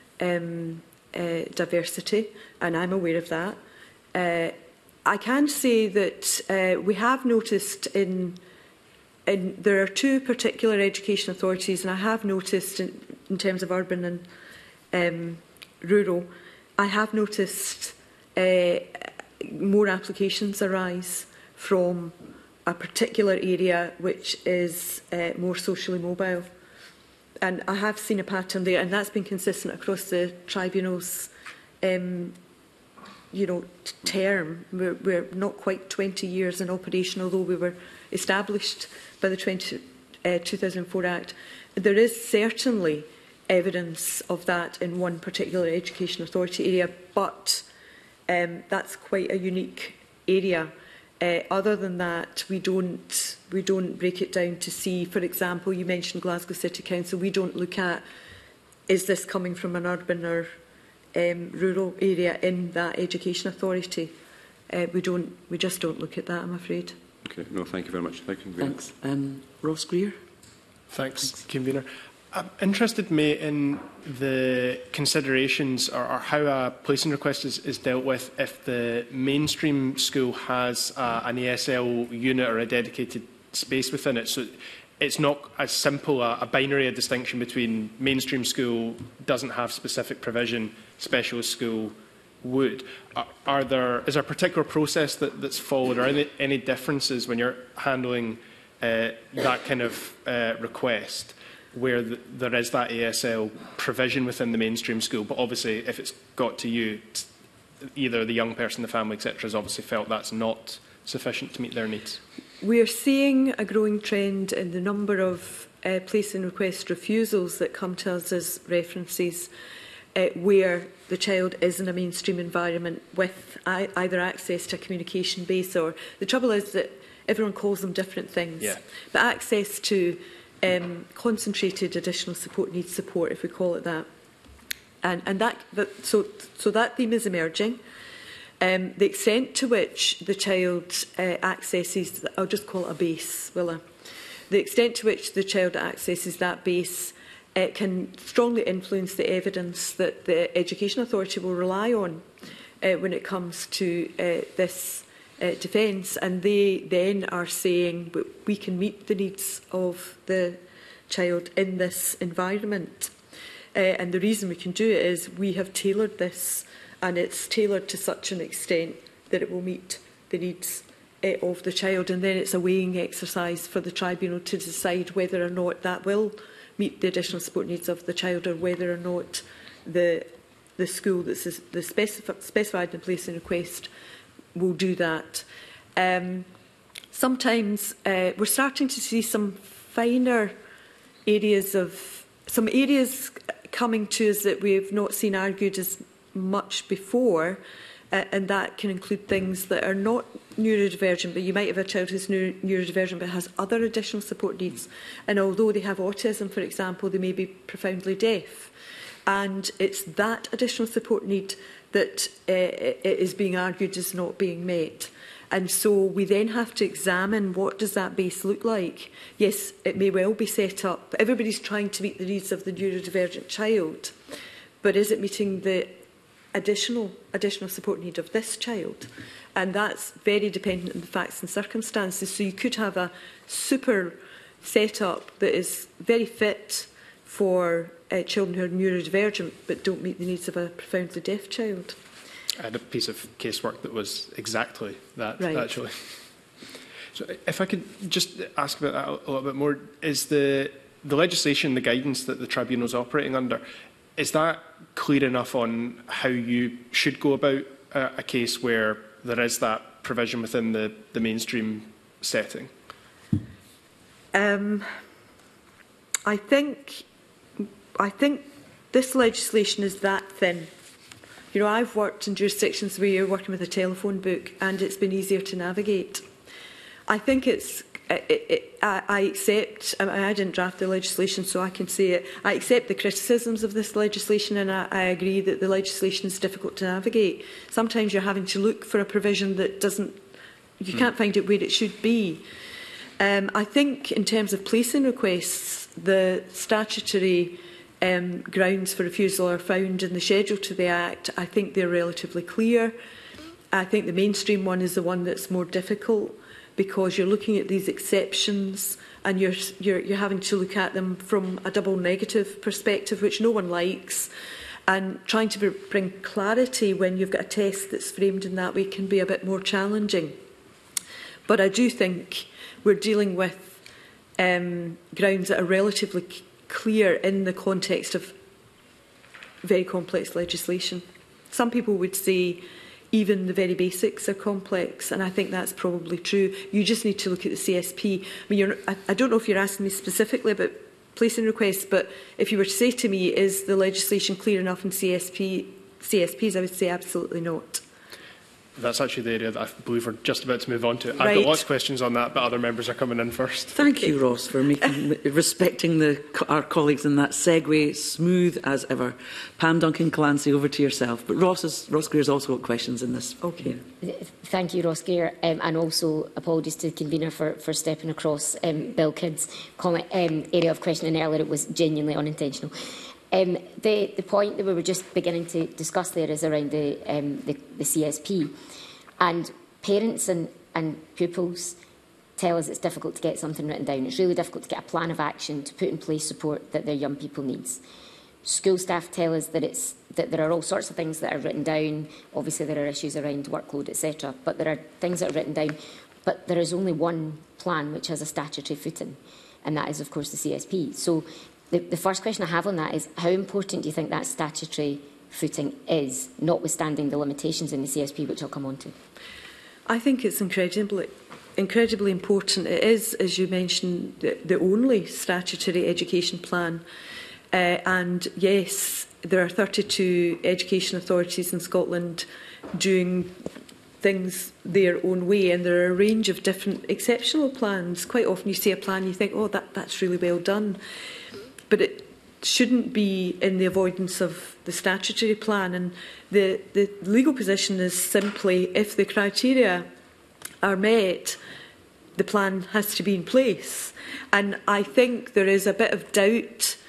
diversity, and I'm aware of that. I can say that we have noticed there are two particular education authorities, and I have noticed in terms of urban and rural, I have noticed more applications arise from a particular area which is more socially mobile. And I have seen a pattern there, and that's been consistent across the tribunal's term. We're not quite 20 years in operation, although we were established by the 2004 Act. There is certainly evidence of that in one particular education authority area, but that's quite a unique area. Other than that, we don't break it down to see, for example, you mentioned Glasgow City Council, we don't look at, is this coming from an urban or rural area in that education authority? We just don't look at that, I'm afraid. Okay, no, thank you very much. Thank you. Thanks. Ross Greer. Thanks, Convener. I'm interested, May, in the considerations or how a placing request is dealt with if the mainstream school has an ESL unit or a dedicated space within it. So it's not as simple a binary distinction between mainstream school doesn't have specific provision, specialist school would. Is there a particular process that's followed, or any differences when you're handling that kind of request, where there is that ASL provision within the mainstream school, but obviously if it's got to you, either the young person, the family, etc., has obviously felt that's not sufficient to meet their needs? We are seeing a growing trend in the number of placing request refusals that come to us as references where the child is in a mainstream environment with either access to a communication base, or the trouble is that everyone calls them different things, but access to concentrated additional support needs support, if we call it that, and so that theme is emerging. The extent to which the child accesses, I'll just call it a base, will I? The extent to which the child accesses that base can strongly influence the evidence that the Education Authority will rely on when it comes to this defence, and they then are saying we can meet the needs of the child in this environment. And the reason we can do it is we have tailored this, and it's tailored to such an extent that it will meet the needs of the child. And then it's a weighing exercise for the tribunal to decide whether or not that will meet the additional support needs of the child, or whether or not the school that's the specified in placing request will do that. Sometimes we're starting to see some finer areas coming to us that we have not seen argued as much before, and that can include things that are not neurodivergent, but you might have a child who's neurodivergent but has other additional support needs. And although they have autism, for example, they may be profoundly deaf. And it's that additional support need that is being argued is not being met. And so we then have to examine, what does that base look like? Yes, it may well be set up. Everybody's trying to meet the needs of the neurodivergent child, but is it meeting the additional support need of this child? And that's very dependent on the facts and circumstances. So you could have a super setup that is very fit for children who are neurodivergent but don't meet the needs of a profoundly deaf child. I had a piece of casework that was exactly that, right. Actually. So if I could just ask about that a little bit more, is the legislation, the guidance that the tribunal is operating under, is that clear enough on how you should go about a case where there is that provision within the mainstream setting? I think this legislation is that thin. You know, I've worked in jurisdictions where you're working with a telephone book and it's been easier to navigate. I think I accept, I didn't draft the legislation so I can say it, I accept the criticisms of this legislation, and I agree that the legislation is difficult to navigate. Sometimes you're having to look for a provision that you can't find it where it should be. I think in terms of placing requests, the statutory grounds for refusal are found in the schedule to the Act. I think they're relatively clear. I think the mainstream one is the one that's more difficult, because you're looking at these exceptions and you're having to look at them from a double negative perspective, which no one likes. And trying to bring clarity when you've got a test that's framed in that way can be a bit more challenging. But I do think we're dealing with grounds that are relatively clear in the context of very complex legislation. Some people would say even the very basics are complex, and I think that's probably true. You just need to look at the CSP. I mean, I don't know if you're asking me specifically about placing requests, but if you were to say to me, is the legislation clear enough in CSPs, I would say absolutely not. That's actually the area that I believe we're just about to move on to. Right. I've got lots of questions on that, but other members are coming in first. Thank you, Ross, for respecting our colleagues in that segue, smooth as ever. Pam Duncan-Clancy, over to yourself. But Ross Greer's also got questions in this. Okay. Thank you, Ross Greer, and also apologies to the convener for stepping across Bill Kidd's area of questioning earlier. It was genuinely unintentional. The point that we were just beginning to discuss there is around the CSP, and parents and pupils tell us it's difficult to get something written down. It's really difficult to get a plan of action to put in place support that their young people needs. School staff tell us that there are all sorts of things that are written down. Obviously there are issues around workload, etc., but there are things that are written down. But there is only one plan which has a statutory footing, and that is of course the CSP. So the first question I have on that is, how important do you think that statutory footing is, notwithstanding the limitations in the CSP, which I'll come on to? I think it's incredibly important. It is, as you mentioned, the only statutory education plan. And yes, there are 32 education authorities in Scotland doing things their own way, and there are a range of different exceptional plans. Quite often you see a plan and you think, oh, that's really well done. But it shouldn't be in the avoidance of the statutory plan. And the legal position is simply, if the criteria are met, the plan has to be in place. And I think there is a bit of doubt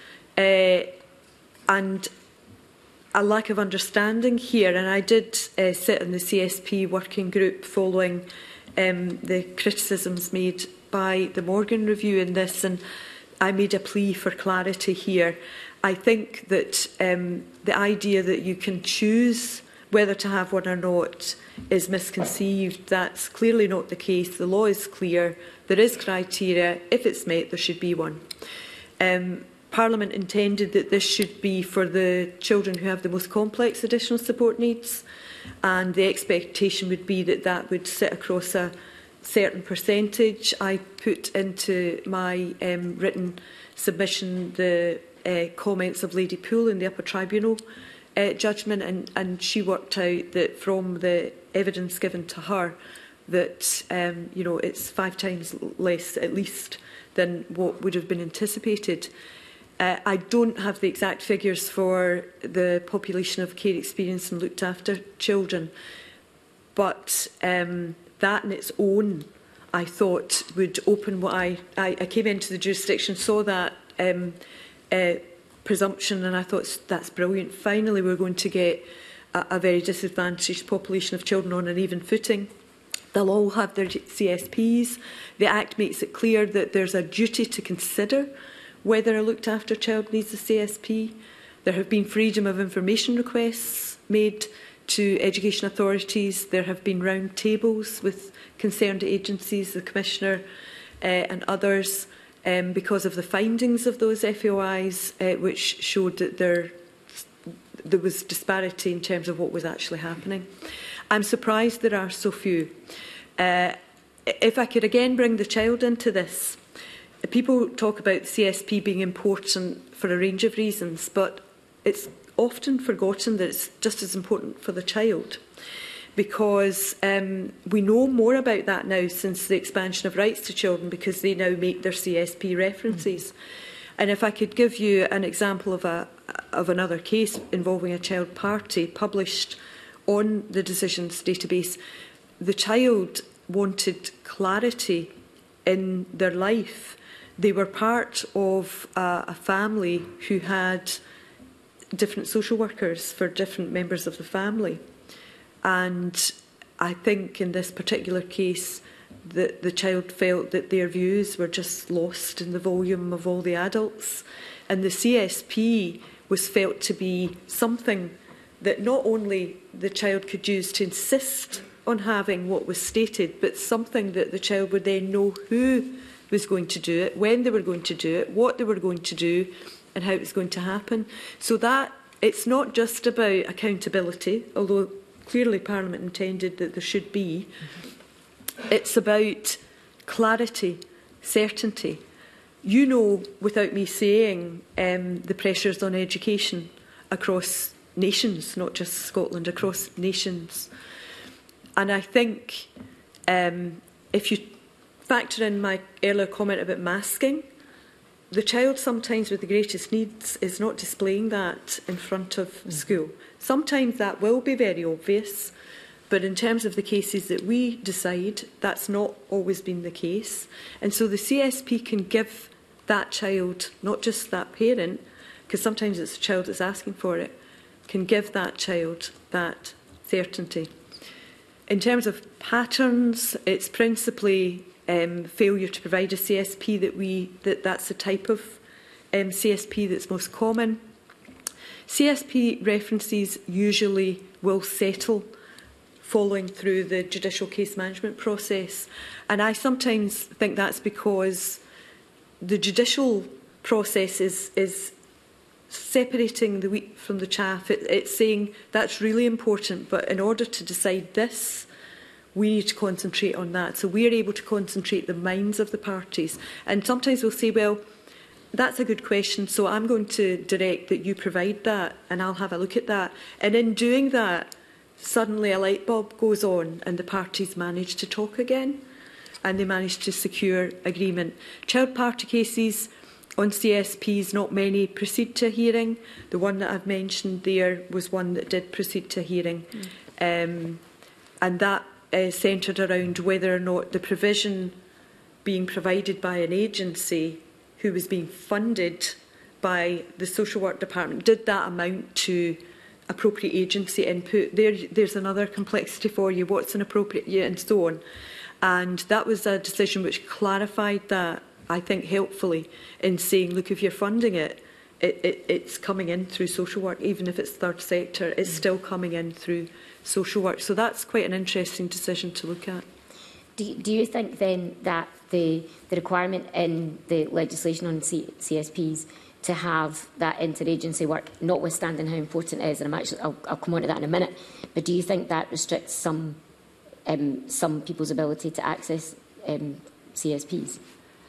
and a lack of understanding here. And I did sit in the CSP working group following the criticisms made by the Morgan Review in this, and I made a plea for clarity here. I think that the idea that you can choose whether to have one or not is misconceived. That's clearly not the case. The law is clear. There is criteria. If it's met, there should be one. Parliament intended that this should be for the children who have the most complex additional support needs, and the expectation would be that that would sit across a certain percentage. I put into my written submission the comments of Lady Poole in the Upper Tribunal judgment, and she worked out that from the evidence given to her that you know, it's 5 times less at least than what would have been anticipated. I don't have the exact figures for the population of care experienced and looked after children, but that in its own, I thought, would open what I came into the jurisdiction, saw that presumption, and I thought, that's brilliant. Finally, we're going to get a very disadvantaged population of children on an even footing. They'll all have their CSPs. The Act makes it clear that there's a duty to consider whether a looked after child needs a CSP. There have been freedom of information requests made to education authorities. There have been round tables with concerned agencies, the Commissioner and others, because of the findings of those FOIs, which showed that there was disparity in terms of what was actually happening. I'm surprised there are so few. If I could again bring the child into this, people talk about CSP being important for a range of reasons, but it's often forgotten that it's just as important for the child, because we know more about that now since the expansion of rights to children, because they now make their CSP references. And if I could give you an example of another case involving a child party published on the decisions database, the child wanted clarity in their life. They were part of a family who had different social workers for different members of the family. And I think in this particular case, the child felt that their views were just lost in the volume of all the adults. And the CSP was felt to be something that not only the child could use to insist on having what was stated, but something that the child would then know who was going to do it, when they were going to do it, what they were going to do, and how it was going to happen. So that it's not just about accountability, although clearly Parliament intended that there should be. It's about clarity, certainty. You know, without me saying, the pressures on education across nations, not just Scotland, across nations. And I think if you factor in my earlier comment about masking, the child sometimes with the greatest needs is not displaying that in front of school. Sometimes that will be very obvious, but in terms of the cases that we decide, that's not always been the case. And so the CSP can give that child, not just that parent, because sometimes it's the child that's asking for it, can give that child that certainty. In terms of patterns, it's principally failure to provide a CSP that's the type of CSP that's most common. CSP references usually will settle following through the judicial case management process, and I sometimes think that's because the judicial process is separating the wheat from the chaff. It's saying that's really important, but in order to decide this, we need to concentrate on that. So we're able to concentrate the minds of the parties. And sometimes we'll say, well, that's a good question, so I'm going to direct that you provide that, and I'll have a look at that. And in doing that, suddenly a light bulb goes on, and the parties manage to talk again, and they manage to secure agreement. Child party cases on CSPs, not many proceed to a hearing. The one that I've mentioned there was one that did proceed to a hearing. And that centred around whether or not the provision being provided by an agency who was being funded by the social work department, did that amount to appropriate agency input? There's another complexity for you, what's an appropriate, and so on. And that was a decision which clarified that, I think, helpfully, in saying, look, if you're funding it, it's coming in through social work, even if it's third sector, it's still coming in through social work. So that's quite an interesting decision to look at. Do you think then that the requirement in the legislation on CSPs to have that interagency work, notwithstanding how important it is, and I'll come on to that in a minute, but do you think that restricts some people's ability to access CSPs?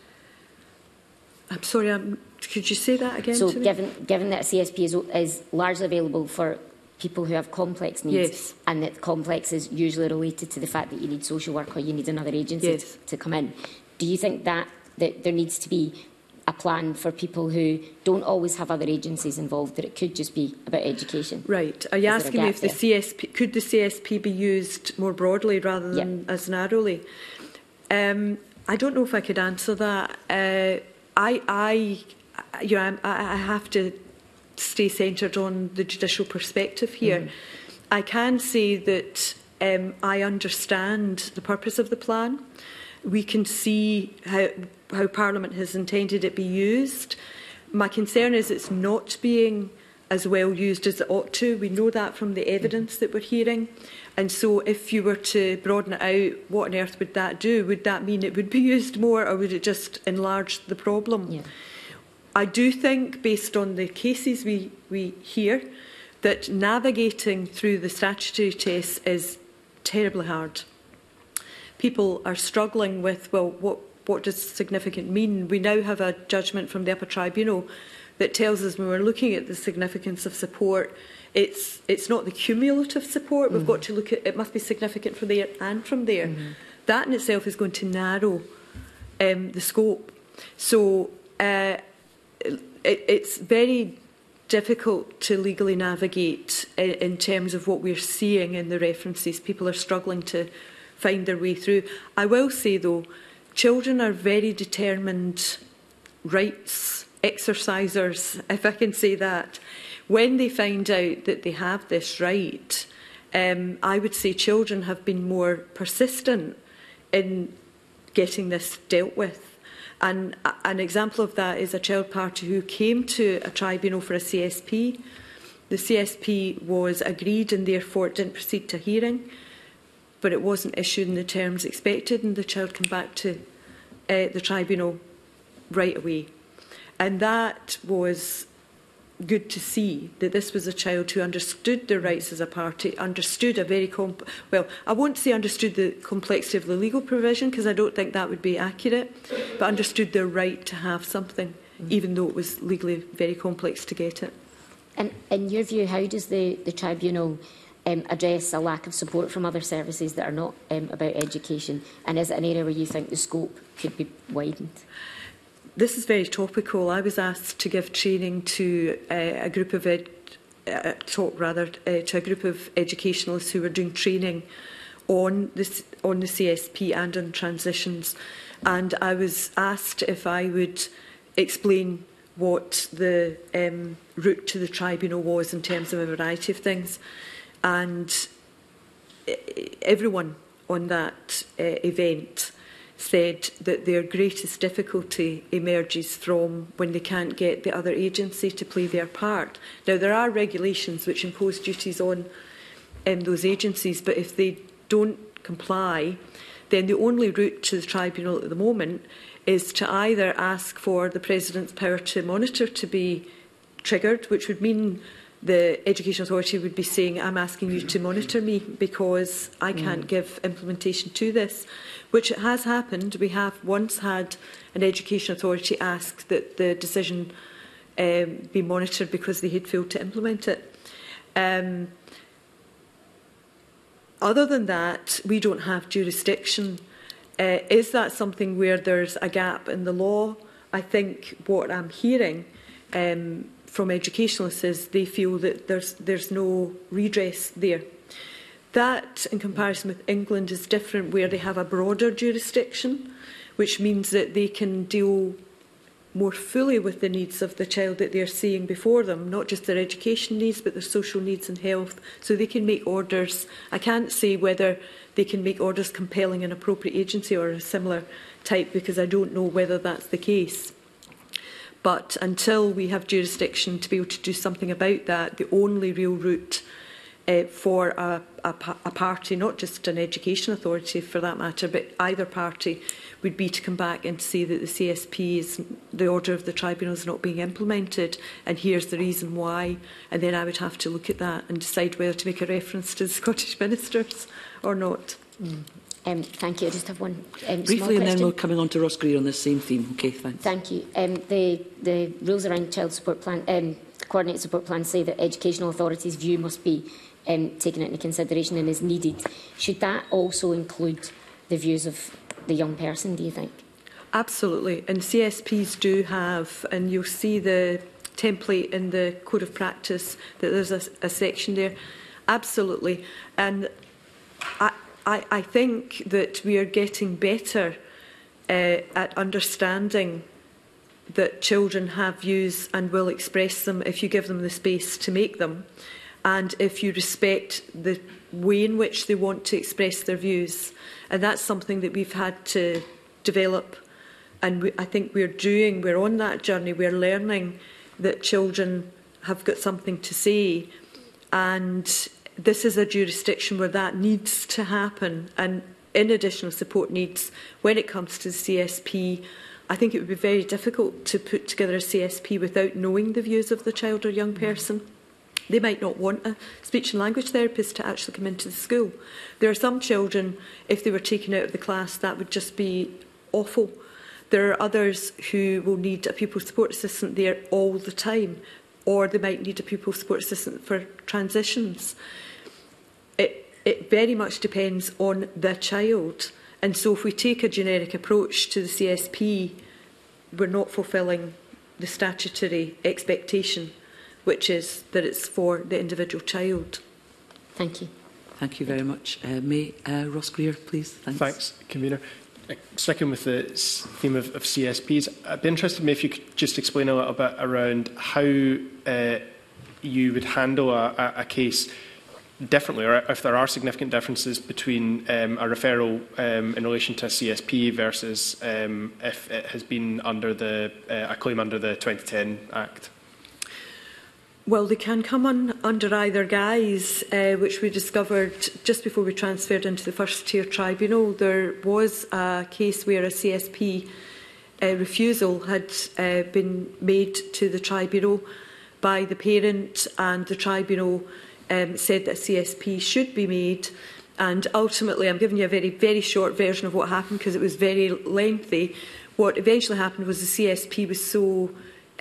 I'm sorry, could you say that again? So, to me? given that CSP is largely available for people who have complex needs, yes, and that complex is usually related to the fact that you need social work or you need another agency yes, to come in, do you think that there needs to be a plan for people who don't always have other agencies involved, that it could just be about education? Right. Are you asking me if the CSP, could the CSP be used more broadly rather than as narrowly? I don't know if I could answer that. I have to stay centred on the judicial perspective here. I can say that I understand the purpose of the plan. We can see how Parliament has intended it be used. My concern is it's not being as well used as it ought to. We know that from the evidence that we're hearing. And so if you were to broaden it out, what on earth would that do? Would that mean it would be used more, or would it just enlarge the problem? Yeah. I do think, based on the cases we hear, that navigating through the statutory tests is terribly hard. People are struggling with, well, what does significant mean? We now have a judgment from the upper tribunal that tells us, when we're looking at the significance of support, it's not the cumulative support. We've got to look at, it must be significant from there and from there. That in itself is going to narrow the scope. So it's very difficult to legally navigate in terms of what we're seeing in the references. People are struggling to find their way through. I will say, though, children are very determined rights exercisers, if I can say that. When they find out that they have this right, I would say children have been more persistent in getting this dealt with. And an example of that is a child party who came to a tribunal for a CSP. The CSP was agreed and therefore it didn't proceed to hearing, but it wasn't issued in the terms expected, and the child came back to the tribunal right away. And that was good to see, that this was a child who understood their rights as a party, understood a very well, I won't say understood the complexity of the legal provision, because I don't think that would be accurate, but understood their right to have something, even though it was legally very complex to get it. And in your view, how does the tribunal address a lack of support from other services that are not about education? And is it an area where you think the scope could be widened? This is very topical. I was asked to give training to a group of to a group of educationalists who were doing training on the CSP and on transitions, and I was asked if I would explain what the route to the tribunal was in terms of a variety of things, and everyone on that event said that their greatest difficulty emerges from when they can't get the other agency to play their part. Now, there are regulations which impose duties on those agencies, but if they don't comply, then the only route to the tribunal at the moment is to either ask for the President's power to monitor to be triggered, which would mean the Education Authority would be saying, I'm asking you to monitor me because I can't give implementation to this, which has happened. We have once had an Education Authority ask that the decision be monitored because they had failed to implement it. Other than that, we don't have jurisdiction. Is that something where there's a gap in the law? I think what I'm hearing from educationalists is they feel that there's no redress there. That, in comparison with England, is different, where they have a broader jurisdiction, which means that they can deal more fully with the needs of the child that they're seeing before them, not just their education needs, but their social needs and health. So they can make orders. I can't say whether they can make orders compelling an appropriate agency or a similar type, because I don't know whether that's the case. But until we have jurisdiction to be able to do something about that, the only real route for a party, not just an education authority for that matter, but either party, would be to come back and say that the CSP, the order of the tribunal, is not being implemented, and here's the reason why. And then I would have to look at that and decide whether to make a reference to the Scottish ministers or not. Thank you. I just have one briefly, and then we're coming on to Ross Greer on this same theme. Okay, thanks. Thank you. The rules around child support plan, coordinated support plans say that educational authorities' view must be taken into consideration and is needed. Should that also include the views of the young person, do you think? Absolutely, and CSPs do have, and you'll see the template in the Code of Practice that there's a section there. Absolutely, and I think that we are getting better at understanding that children have views and will express them if you give them the space to make them, and if you respect the way in which they want to express their views. And that's something that we've had to develop, and I think we're on that journey. We're learning that children have got something to say, and this is a jurisdiction where that needs to happen, and in additional support needs when it comes to the CSP. I think it would be very difficult to put together a CSP without knowing the views of the child or young person. They might not want a speech and language therapist to actually come into the school. There are some children, if they were taken out of the class, that would just be awful. There are others who will need a pupil support assistant there all the time, or they might need a pupil support assistant for transitions. It very much depends on the child. And so if we take a generic approach to the CSP, we're not fulfilling the statutory expectation, which is that it's for the individual child. Thank you. Thank you very much. Ross Greer, please. Thanks, Convener. Sticking with the theme of CSPs, I'd be interested if you could just explain a little bit around how you would handle a case differently, or if there are significant differences between a referral in relation to a CSP versus if it has been under a claim under the 2010 Act. Well, they can come under either guise, which we discovered just before we transferred into the first tier tribunal. There was a case where a CSP refusal had been made to the tribunal by the parent, and the tribunal said that a CSP should be made. And ultimately, I'm giving you a very, very short version of what happened because it was very lengthy. What eventually happened was the CSP was so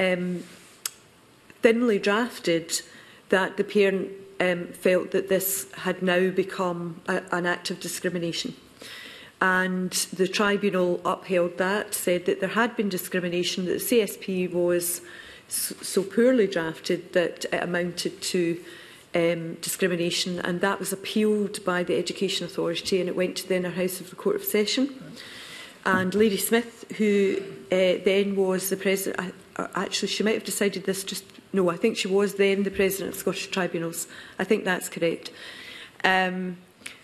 thinly drafted that the parent felt that this had now become an act of discrimination. And the tribunal upheld that, said that there had been discrimination, that the CSP was so poorly drafted that it amounted to discrimination, and that was appealed by the Education Authority, and it went to the Inner House of the Court of Session. And Lady Smith, who then was the president, actually she might have decided this no, I think she was then the president of Scottish Tribunals. I think that's correct. And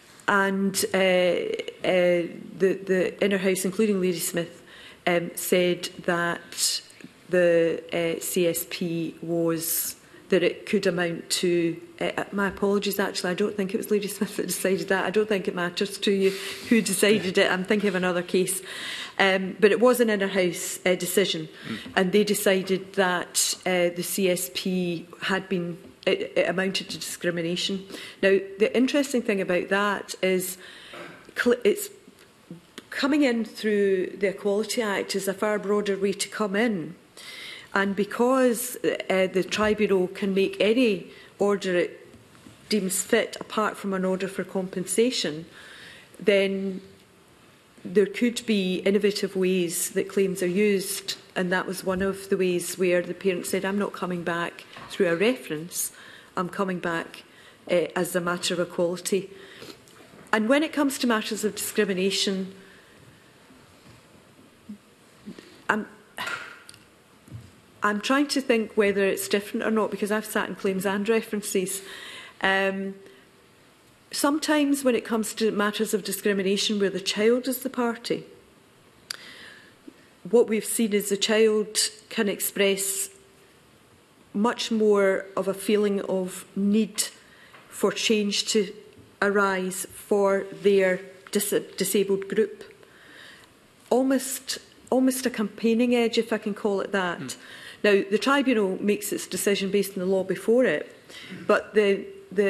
the Inner House, including Lady Smith, said that the CSP was, that it could amount to, my apologies actually, I don't think it was Lady Smith that decided that. I don't think it matters to you who decided it. I'm thinking of another case. But it was an Inner House decision, and they decided that the CSP had been, it amounted to discrimination. Now, the interesting thing about that is it's coming in through the Equality Act is a far broader way to come in. And because the tribunal can make any order it deems fit apart from an order for compensation, then there could be innovative ways that claims are used. And that was one of the ways where the parent said, I'm not coming back through a reference, I'm coming back as a matter of equality. And when it comes to matters of discrimination, I'm trying to think whether it's different or not, because I've sat in claims and references. Sometimes when it comes to matters of discrimination where the child is the party, what we've seen is the child can express much more of a feeling of need for change to arise for their disabled group. Almost a campaigning edge, if I can call it that. Now, the tribunal makes its decision based on the law before it, but the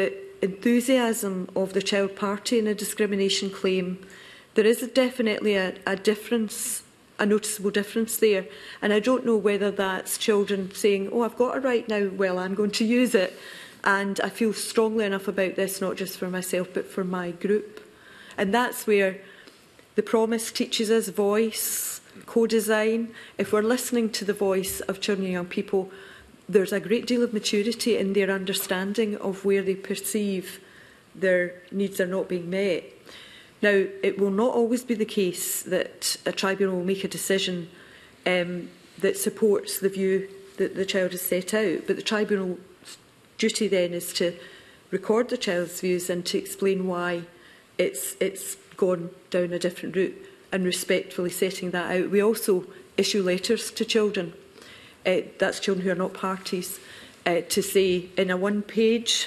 enthusiasm of the child party in a discrimination claim, there is definitely a difference, a noticeable difference there. And I don't know whether that's children saying, oh, I've got a right now, well, I'm going to use it. And I feel strongly enough about this, not just for myself, but for my group. And that's where the promise teaches us voice, co-design. If we're listening to the voice of children and young people, there's a great deal of maturity in their understanding of where they perceive their needs are not being met. Now, it will not always be the case that a tribunal will make a decision that supports the view that the child has set out, but the tribunal's duty then is to record the child's views and to explain why it's gone down a different route, and respectfully setting that out. We also issue letters to children, that's children who are not parties, to say in a one-page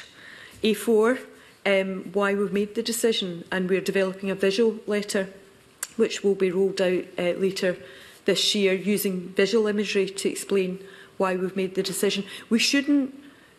A4 why we've made the decision, and we're developing a visual letter which will be rolled out later this year using visual imagery to explain why we've made the decision. We should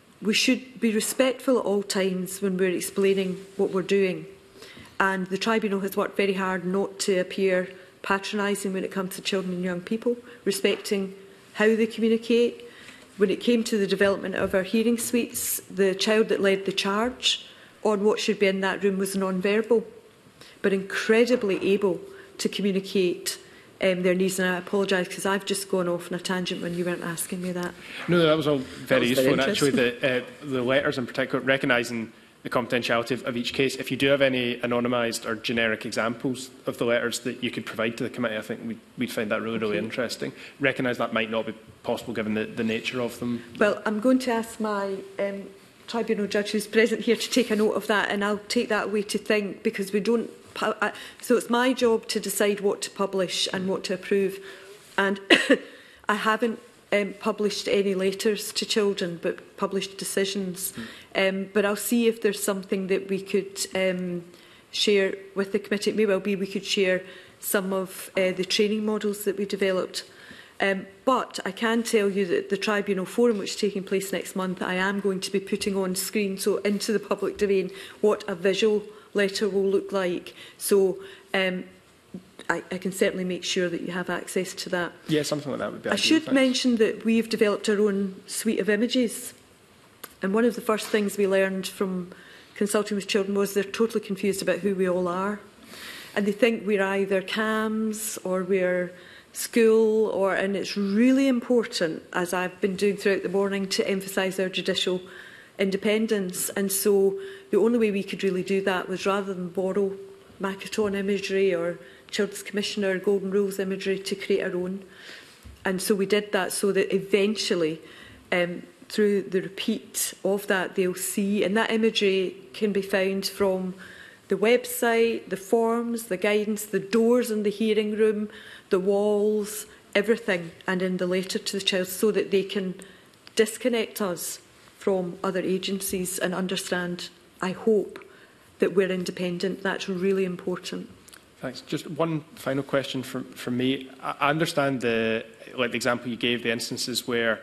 be respectful at all times when we're explaining what we're doing. And the tribunal has worked very hard not to appear patronising when it comes to children and young people, respecting how they communicate. When it came to the development of our hearing suites, the child that led the charge on what should be in that room was non-verbal, but incredibly able to communicate their needs. And I apologise because I've just gone off on a tangent when you weren't asking me that. No, that was all very useful. And actually, the letters in particular, recognising the confidentiality of each case. If you do have any anonymised or generic examples of the letters that you could provide to the committee, I think we'd find that really interesting. Recognise that might not be possible given the nature of them. Well, I'm going to ask my tribunal judge who's present here to take a note of that, and I'll take that away to think, because we don't... So it's my job to decide what to publish and what to approve. And I haven't published any letters to children, but published decisions. But I'll see if there's something that we could share with the committee. It may well be we could share some of the training models that we developed. But I can tell you that the Tribunal Forum, which is taking place next month, I am going to be putting on screen, so into the public domain, what a visual letter will look like. So I can certainly make sure that you have access to that. Yeah, something like that would be ideal. I should mention that we've developed our own suite of images. And one of the first things we learned from consulting with children was they're totally confused about who we all are. And they think we're either CAMS or we're school, and it's really important, as I've been doing throughout the morning, to emphasise our judicial independence. And so the only way we could really do that was, rather than borrow Makaton imagery or Children's Commissioner Golden Rules imagery, to create our own. And so we did that so that eventually, through the repeat of that, they'll see, and that imagery can be found from the website, the forms, the guidance, the doors in the hearing room, the walls, everything, and in the letter to the child, so that they can disconnect us from other agencies and understand, I hope, that we're independent. That's really important. Thanks. Just one final question from me. I understand the example you gave, the instances where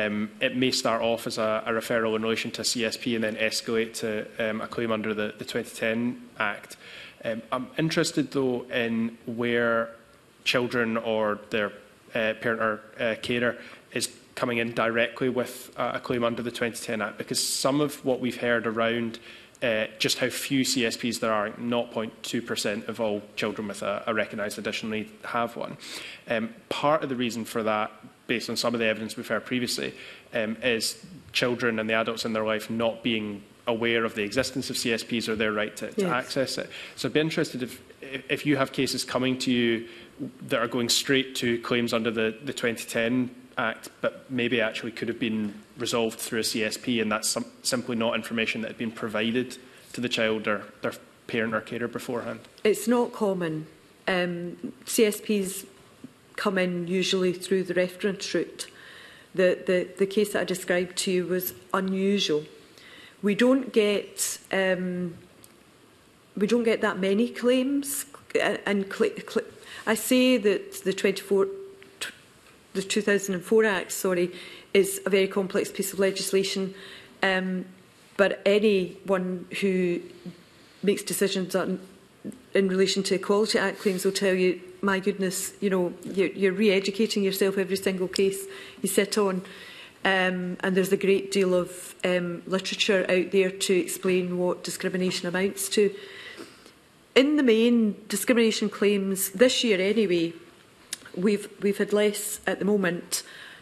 it may start off as a referral in relation to a CSP and then escalate to a claim under the 2010 Act. I'm interested, though, in where children or their parent or carer is coming in directly with a claim under the 2010 Act, because some of what we've heard around just how few CSPs there are, 0.2% of all children with a recognised additional need have one. Part of the reason for that, based on some of the evidence we've heard previously, is children and the adults in their life not being aware of the existence of CSPs or their right to access it. So I'd be interested if you have cases coming to you that are going straight to claims under the 2010 Act, but maybe actually could have been resolved through a CSP, and that's simply not information that had been provided to the child or their parent or carer beforehand. It's not common. CSPs come in usually through the reference route, the case that I described to you was unusual. We don't get that many claims, and I say that the 2004 Act, is a very complex piece of legislation, but anyone who makes decisions in relation to Equality Act claims will tell you, my goodness, you know, you're re-educating yourself every single case you sit on. And there's a great deal of literature out there to explain what discrimination amounts to. In the main, discrimination claims this year anyway, we've had less at the moment,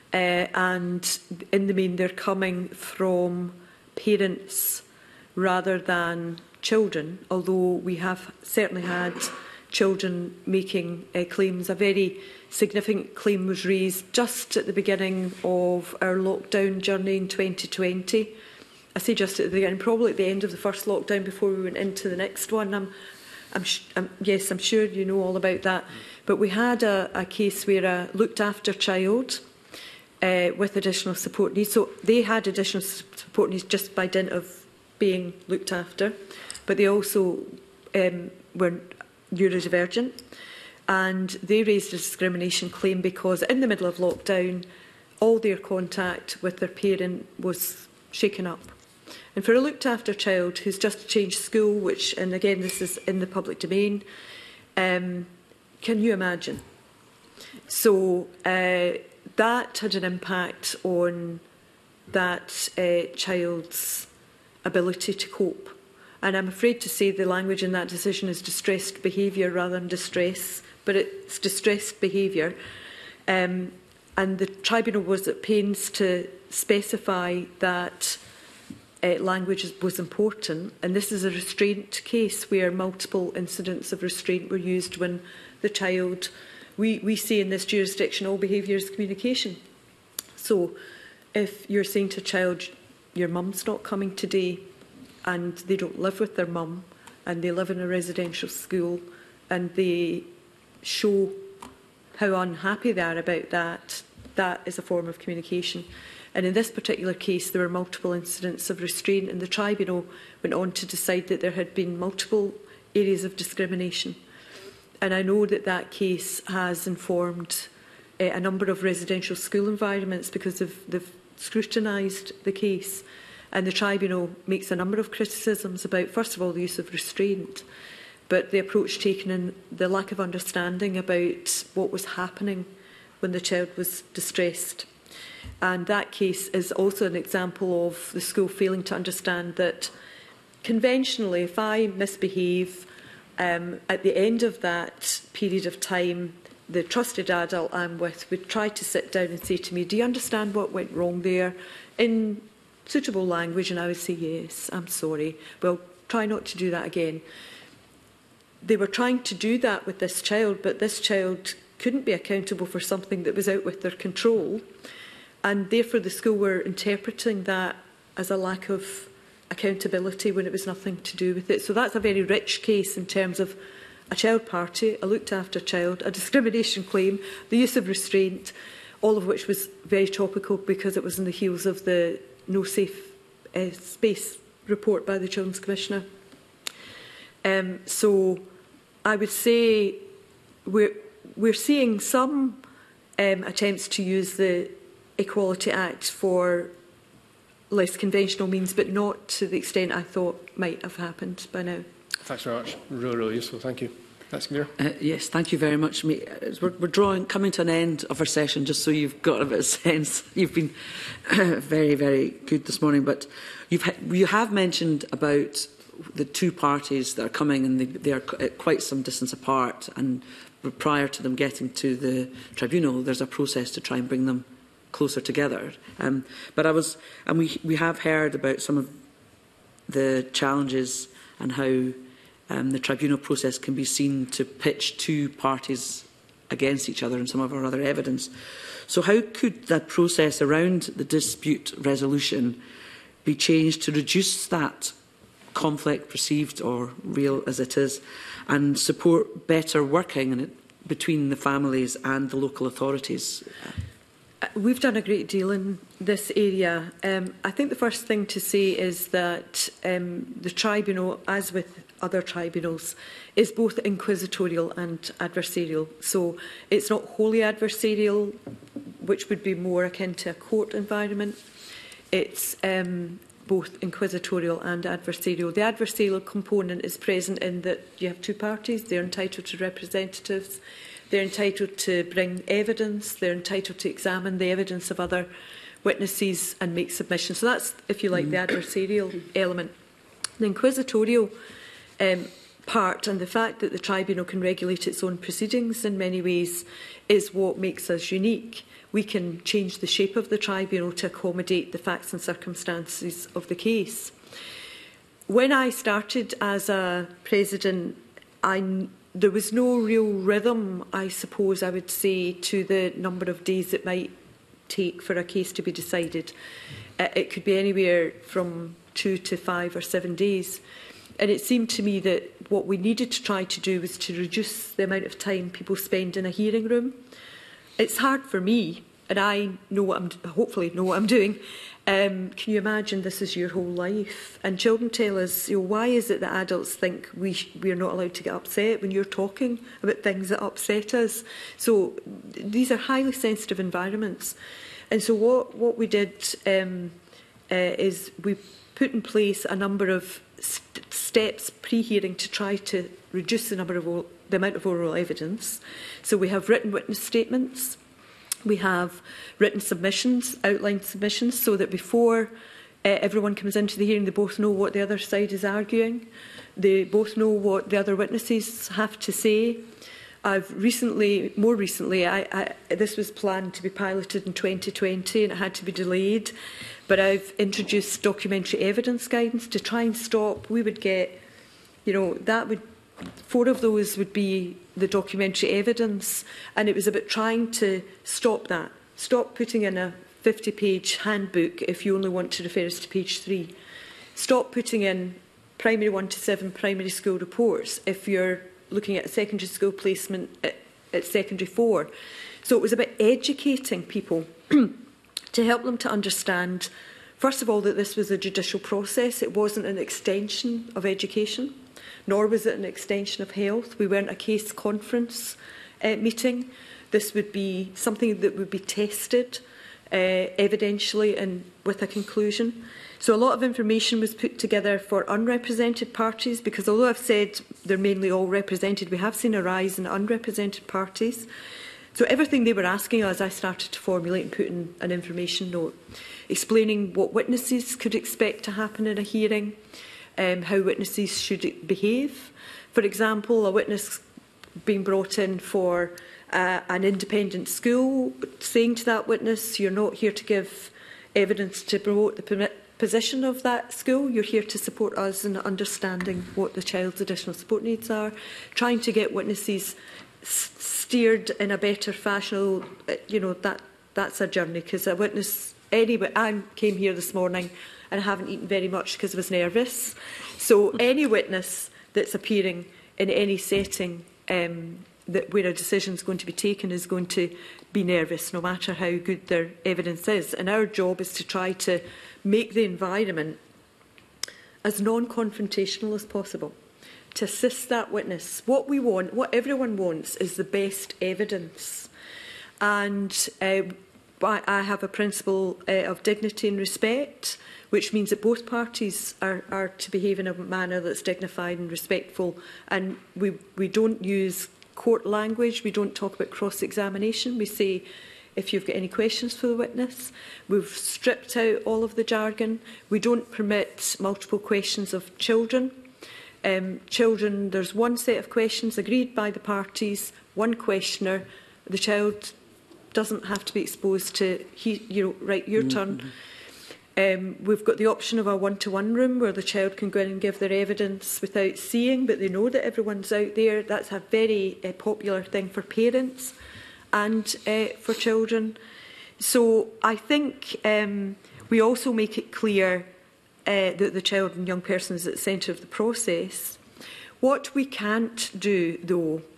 and in the main they're coming from parents rather than children, although we have certainly had children making claims. A very significant claim was raised just at the beginning of our lockdown journey in 2020. I say just at the beginning, probably at the end of the first lockdown before we went into the next one. Yes, I'm sure you know all about that. But we had a case where a looked after child with additional support needs. So they had additional support needs just by dint of being looked after, but they also were neurodivergent, and they raised a discrimination claim because in the middle of lockdown all their contact with their parent was shaken up. And for a looked after child who's just changed school, which, and again this is in the public domain, can you imagine? So that had an impact on that child's ability to cope. And I'm afraid to say the language in that decision is distressed behaviour rather than distress, but it's distressed behaviour. And the tribunal was at pains to specify that language was important. And this is a restraint case where multiple incidents of restraint were used when the child, we say in this jurisdiction, all behaviour is communication. So if you're saying to a child, your mum's not coming today, and they don't live with their mum, and they live in a residential school, and they show how unhappy they are about that, that is a form of communication. And in this particular case, there were multiple incidents of restraint, and the tribunal went on to decide that there had been multiple areas of discrimination. And I know that that case has informed a number of residential school environments because they've scrutinised the case. And the tribunal makes a number of criticisms about, first of all, the use of restraint, but the approach taken and the lack of understanding about what was happening when the child was distressed. And that case is also an example of the school failing to understand that conventionally, if I misbehave, at the end of that period of time, the trusted adult I'm with would try to sit down and say to me, do you understand what went wrong there? In suitable language, and I would say, yes, I'm sorry. Well, try not to do that again. They were trying to do that with this child, but this child couldn't be accountable for something that was out with their control, and therefore the school were interpreting that as a lack of accountability when it was nothing to do with it. So that's a very rich case in terms of a child party, a looked after child, a discrimination claim, the use of restraint, all of which was very topical because it was on the heels of the No Safe Space report by the Children's Commissioner. So I would say we're seeing some attempts to use the Equality Act for less conventional means, but not to the extent I thought might have happened by now. Thanks very much. Really, really useful. Thank you. That's clear. Yes, thank you very much. We're coming to an end of our session, just so you've got a bit of sense. You've been very, very good this morning, but you have mentioned about the two parties that are coming, and they are at quite some distance apart, and prior to them getting to the tribunal, there's a process to try and bring them closer together. We have heard about some of the challenges and how the tribunal process can be seen to pitch two parties against each other and some of our other evidence. So how could that process around the dispute resolution be changed to reduce that conflict, perceived or real as it is, and support better working between the families and the local authorities? We've done a great deal in this area. I think the first thing to say is that the tribunal, as with other tribunals, is both inquisitorial and adversarial. So it's not wholly adversarial, which would be more akin to a court environment. It's both inquisitorial and adversarial. The adversarial component is present in that you have two parties. They're entitled to representatives. They're entitled to bring evidence. They're entitled to examine the evidence of other witnesses and make submissions. So that's, if you like, the adversarial element. The inquisitorial part, and the fact that the tribunal can regulate its own proceedings in many ways, is what makes us unique. We can change the shape of the tribunal to accommodate the facts and circumstances of the case. When I started as a president, there was no real rhythm, I suppose I would say, to the number of days it might take for a case to be decided. It could be anywhere from 2 to 5 or 7 days. And it seemed to me that what we needed to try to do was to reduce the amount of time people spend in a hearing room. It's hard for me, and I know what hopefully know what I'm doing. Can you imagine this is your whole life? And children tell us, why is it that adults think we're not allowed to get upset when you're talking about things that upset us? So these are highly sensitive environments. And so what we did is we put in place a number of steps pre-hearing to try to reduce the amount of oral evidence. So we have written witness statements. We have written submissions, outlined submissions, so that before everyone comes into the hearing, they both know what the other side is arguing. They both know what the other witnesses have to say. More recently, this was planned to be piloted in 2020 and it had to be delayed. But I've introduced documentary evidence guidance to try and stop. We would get, 4 of those would be the documentary evidence, and it was about trying to stop that. Stop putting in a 50-page handbook if you only want to refer us to page 3. Stop putting in primary 1 to 7 primary school reports if you're looking at a secondary school placement at secondary 4. So it was about educating people to help them to understand, first of all, that this was a judicial process. It wasn't an extension of education, nor was it an extension of health. We weren't a case conference meeting. This would be something that would be tested evidentially and with a conclusion. So a lot of information was put together for unrepresented parties, because although I've said they're mainly all represented, we have seen a rise in unrepresented parties. So everything they were asking us, I started to formulate and put in an information note, explaining what witnesses could expect to happen in a hearing, how witnesses should behave. For example, a witness being brought in for an independent school, saying to that witness, you're not here to give evidence to promote the position of that school, you're here to support us in understanding what the child's additional support needs are, trying to get witnesses steered in a better fashion. That's a journey, because a witness, I came here this morning and I haven't eaten very much because I was nervous. So any witness that's appearing in any setting where a decision is going to be taken is going to be nervous, no matter how good their evidence is. And our job is to try to make the environment as non-confrontational as possible, to assist that witness. What we want, what everyone wants, is the best evidence. And I have a principle of dignity and respect, which means that both parties are to behave in a manner that's dignified and respectful. And we don't use court language. We don't talk about cross-examination. We say, if you've got any questions for the witness. We've stripped out all of the jargon. We don't permit multiple questions of children. Children, there's one set of questions agreed by the parties, one questioner. The child doesn't have to be exposed to, right, your turn. We've got the option of a one-to-one room where the child can go in and give their evidence without seeing, but they know that everyone's out there. That's a very popular thing for parents and for children. So I think we also make it clear that the child and young person is at the centre of the process. What we can't do, though,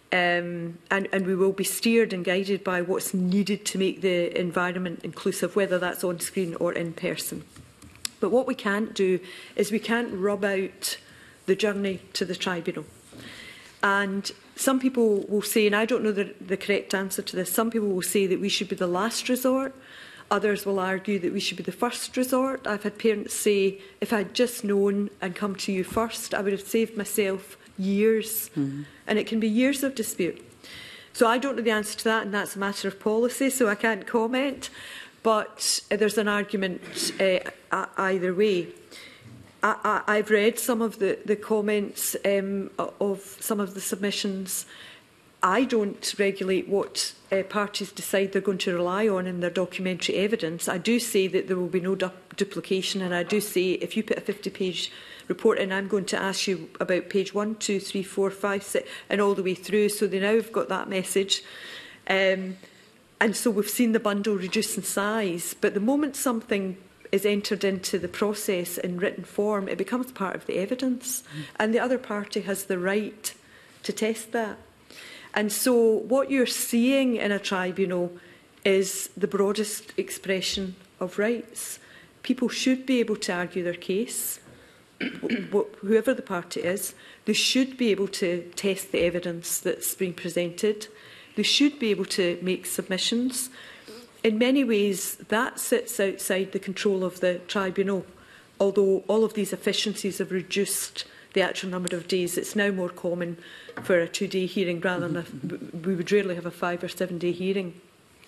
and we will be steered and guided by what's needed to make the environment inclusive, whether that's on screen or in person. But what we can't do is we can't rub out the journey to the tribunal. And some people will say, and I don't know the correct answer to this, some people will say that we should be the last resort. Others will argue that we should be the first resort. I've had parents say, if I'd just known and come to you first, I would have saved myself years. And it can be years of dispute. So I don't know the answer to that, and that's a matter of policy, so I can't comment. But there's an argument either way. I've read some of the comments of some of the submissions. I don't regulate what parties decide they're going to rely on in their documentary evidence. I do say that there will be no duplication, and I do say if you put a 50-page report in, I'm going to ask you about page 1, 2, 3, 4, 5, 6, and all the way through. So they now have got that message. And so we've seen the bundle reduce in size. But the moment something is entered into the process in written form, it becomes part of the evidence. And the other party has the right to test that. And so what you're seeing in a tribunal is the broadest expression of rights. People should be able to argue their case, whoever the party is. They should be able to test the evidence that's been presented. They should be able to make submissions. In many ways, that sits outside the control of the tribunal, although all of these efficiencies have reduced the actual number of days. It's now more common for a 2-day hearing rather than we would rarely have a 5 or 7 day hearing.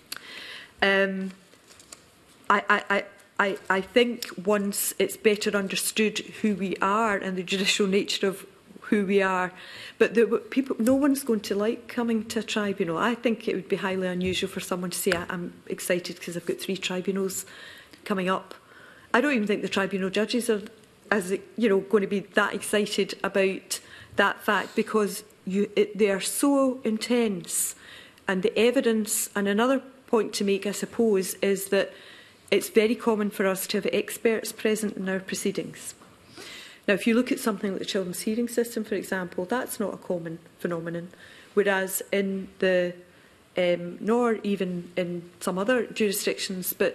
I think once it's better understood who we are and the judicial nature of who we are, but no one's going to like coming to a tribunal. I think it would be highly unusual for someone to say, I'm excited because I've got 3 tribunals coming up. I don't even think the tribunal judges are going to be that excited about that fact, because they are so intense. And the evidence, and another point to make, I suppose, is that it's very common for us to have experts present in our proceedings. Now, if you look at something like the Children's Hearing System, for example, that's not a common phenomenon, whereas in the, nor even in some other jurisdictions, but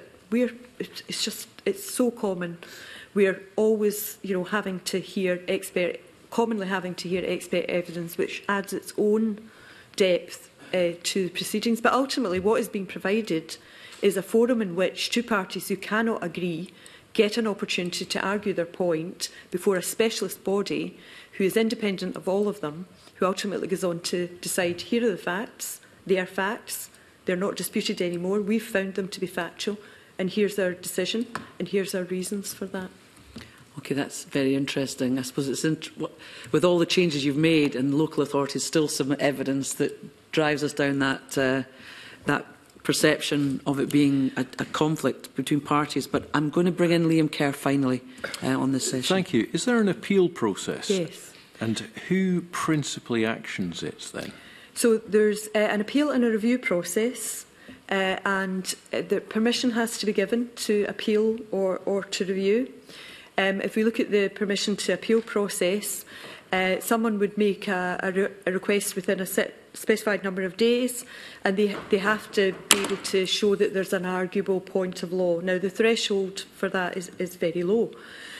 it's so common. We're always, having to hear commonly having to hear expert evidence, which adds its own depth to the proceedings. But ultimately, what is being provided is a forum in which 2 parties who cannot agree get an opportunity to argue their point before a specialist body who is independent of all of them, who ultimately goes on to decide, here are the facts, they are facts, they're not disputed anymore, we've found them to be factual, and here's our decision, and here's our reasons for that. Okay, that's very interesting. I suppose it's with all the changes you've made, and local authorities still submit evidence that drives us down that perception of it being a conflict between parties. But I'm going to bring in Liam Kerr finally on this session. Thank you. Is there an appeal process? Yes. And who principally actions it then? So there's an appeal and a review process, and the permission has to be given to appeal or to review. If we look at the permission to appeal process, someone would make a request within a specified number of days, and they have to be able to show that there's an arguable point of law. Now, the threshold for that is very low.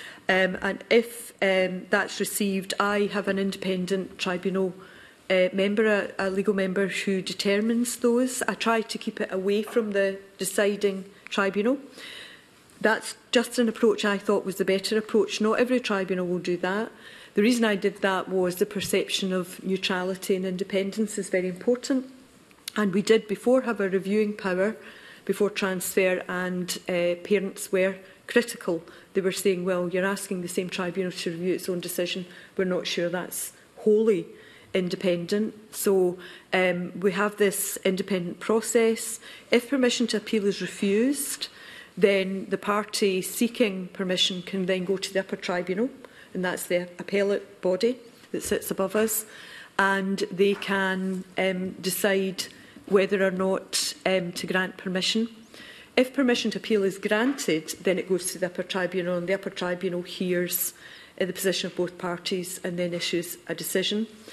And if that's received, I have an independent tribunal member, a legal member, who determines those. I try to keep it away from the deciding tribunal. That's just an approach I thought was the better approach. Not every tribunal will do that. The reason I did that was the perception of neutrality and independence is very important. And we did before have a reviewing power before transfer, and parents were critical. They were saying, well, you're asking the same tribunal to review its own decision. We're not sure that's wholly independent. So we have this independent process. If permission to appeal is refused, then the party seeking permission can then go to the upper tribunal, and that's the appellate body that sits above us, and they can decide whether or not to grant permission. If permission to appeal is granted, then it goes to the upper tribunal, and the upper tribunal hears the position of both parties and then issues a decision.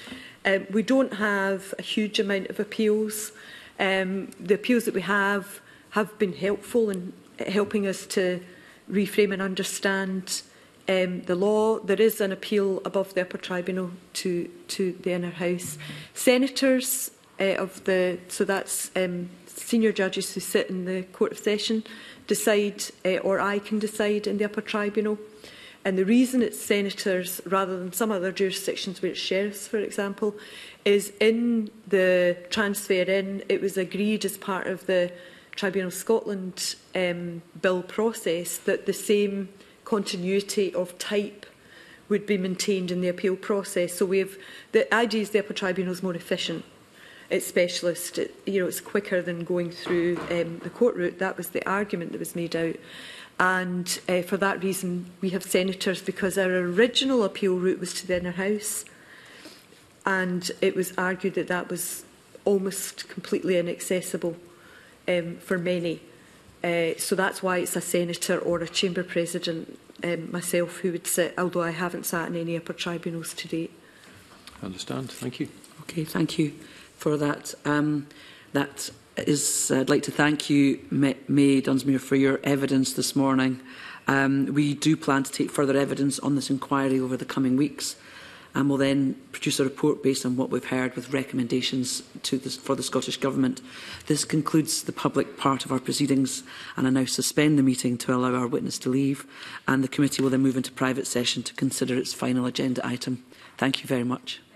We don't have a huge amount of appeals. The appeals that we have been helpful in helping us to reframe and understand the law. There is an appeal above the upper tribunal to the inner house. Senators so that's senior judges who sit in the Court of Session decide, or I can decide in the upper tribunal. And the reason it's senators rather than some other jurisdictions where it's sheriffs, for example, is in the transfer in, it was agreed as part of the Tribunal Scotland bill process that the same continuity of type would be maintained in the appeal process. So the idea is the upper tribunal is more efficient. It's specialist. It's quicker than going through the court route. That was the argument that was made out. And for that reason, we have senators, because our original appeal route was to the inner house. And it was argued that that was almost completely inaccessible for many. So that's why it's a senator or a chamber president, myself, who would sit, although I haven't sat in any upper tribunals to date. I understand. Thank you. Okay, thank you for that. I'd like to thank you, May Dunsmuir, for your evidence this morning. We do plan to take further evidence on this inquiry over the coming weeks, and will then produce a report based on what we've heard with recommendations for the Scottish Government. This concludes the public part of our proceedings, and I now suspend the meeting to allow our witness to leave, and the committee will then move into private session to consider its final agenda item. Thank you very much.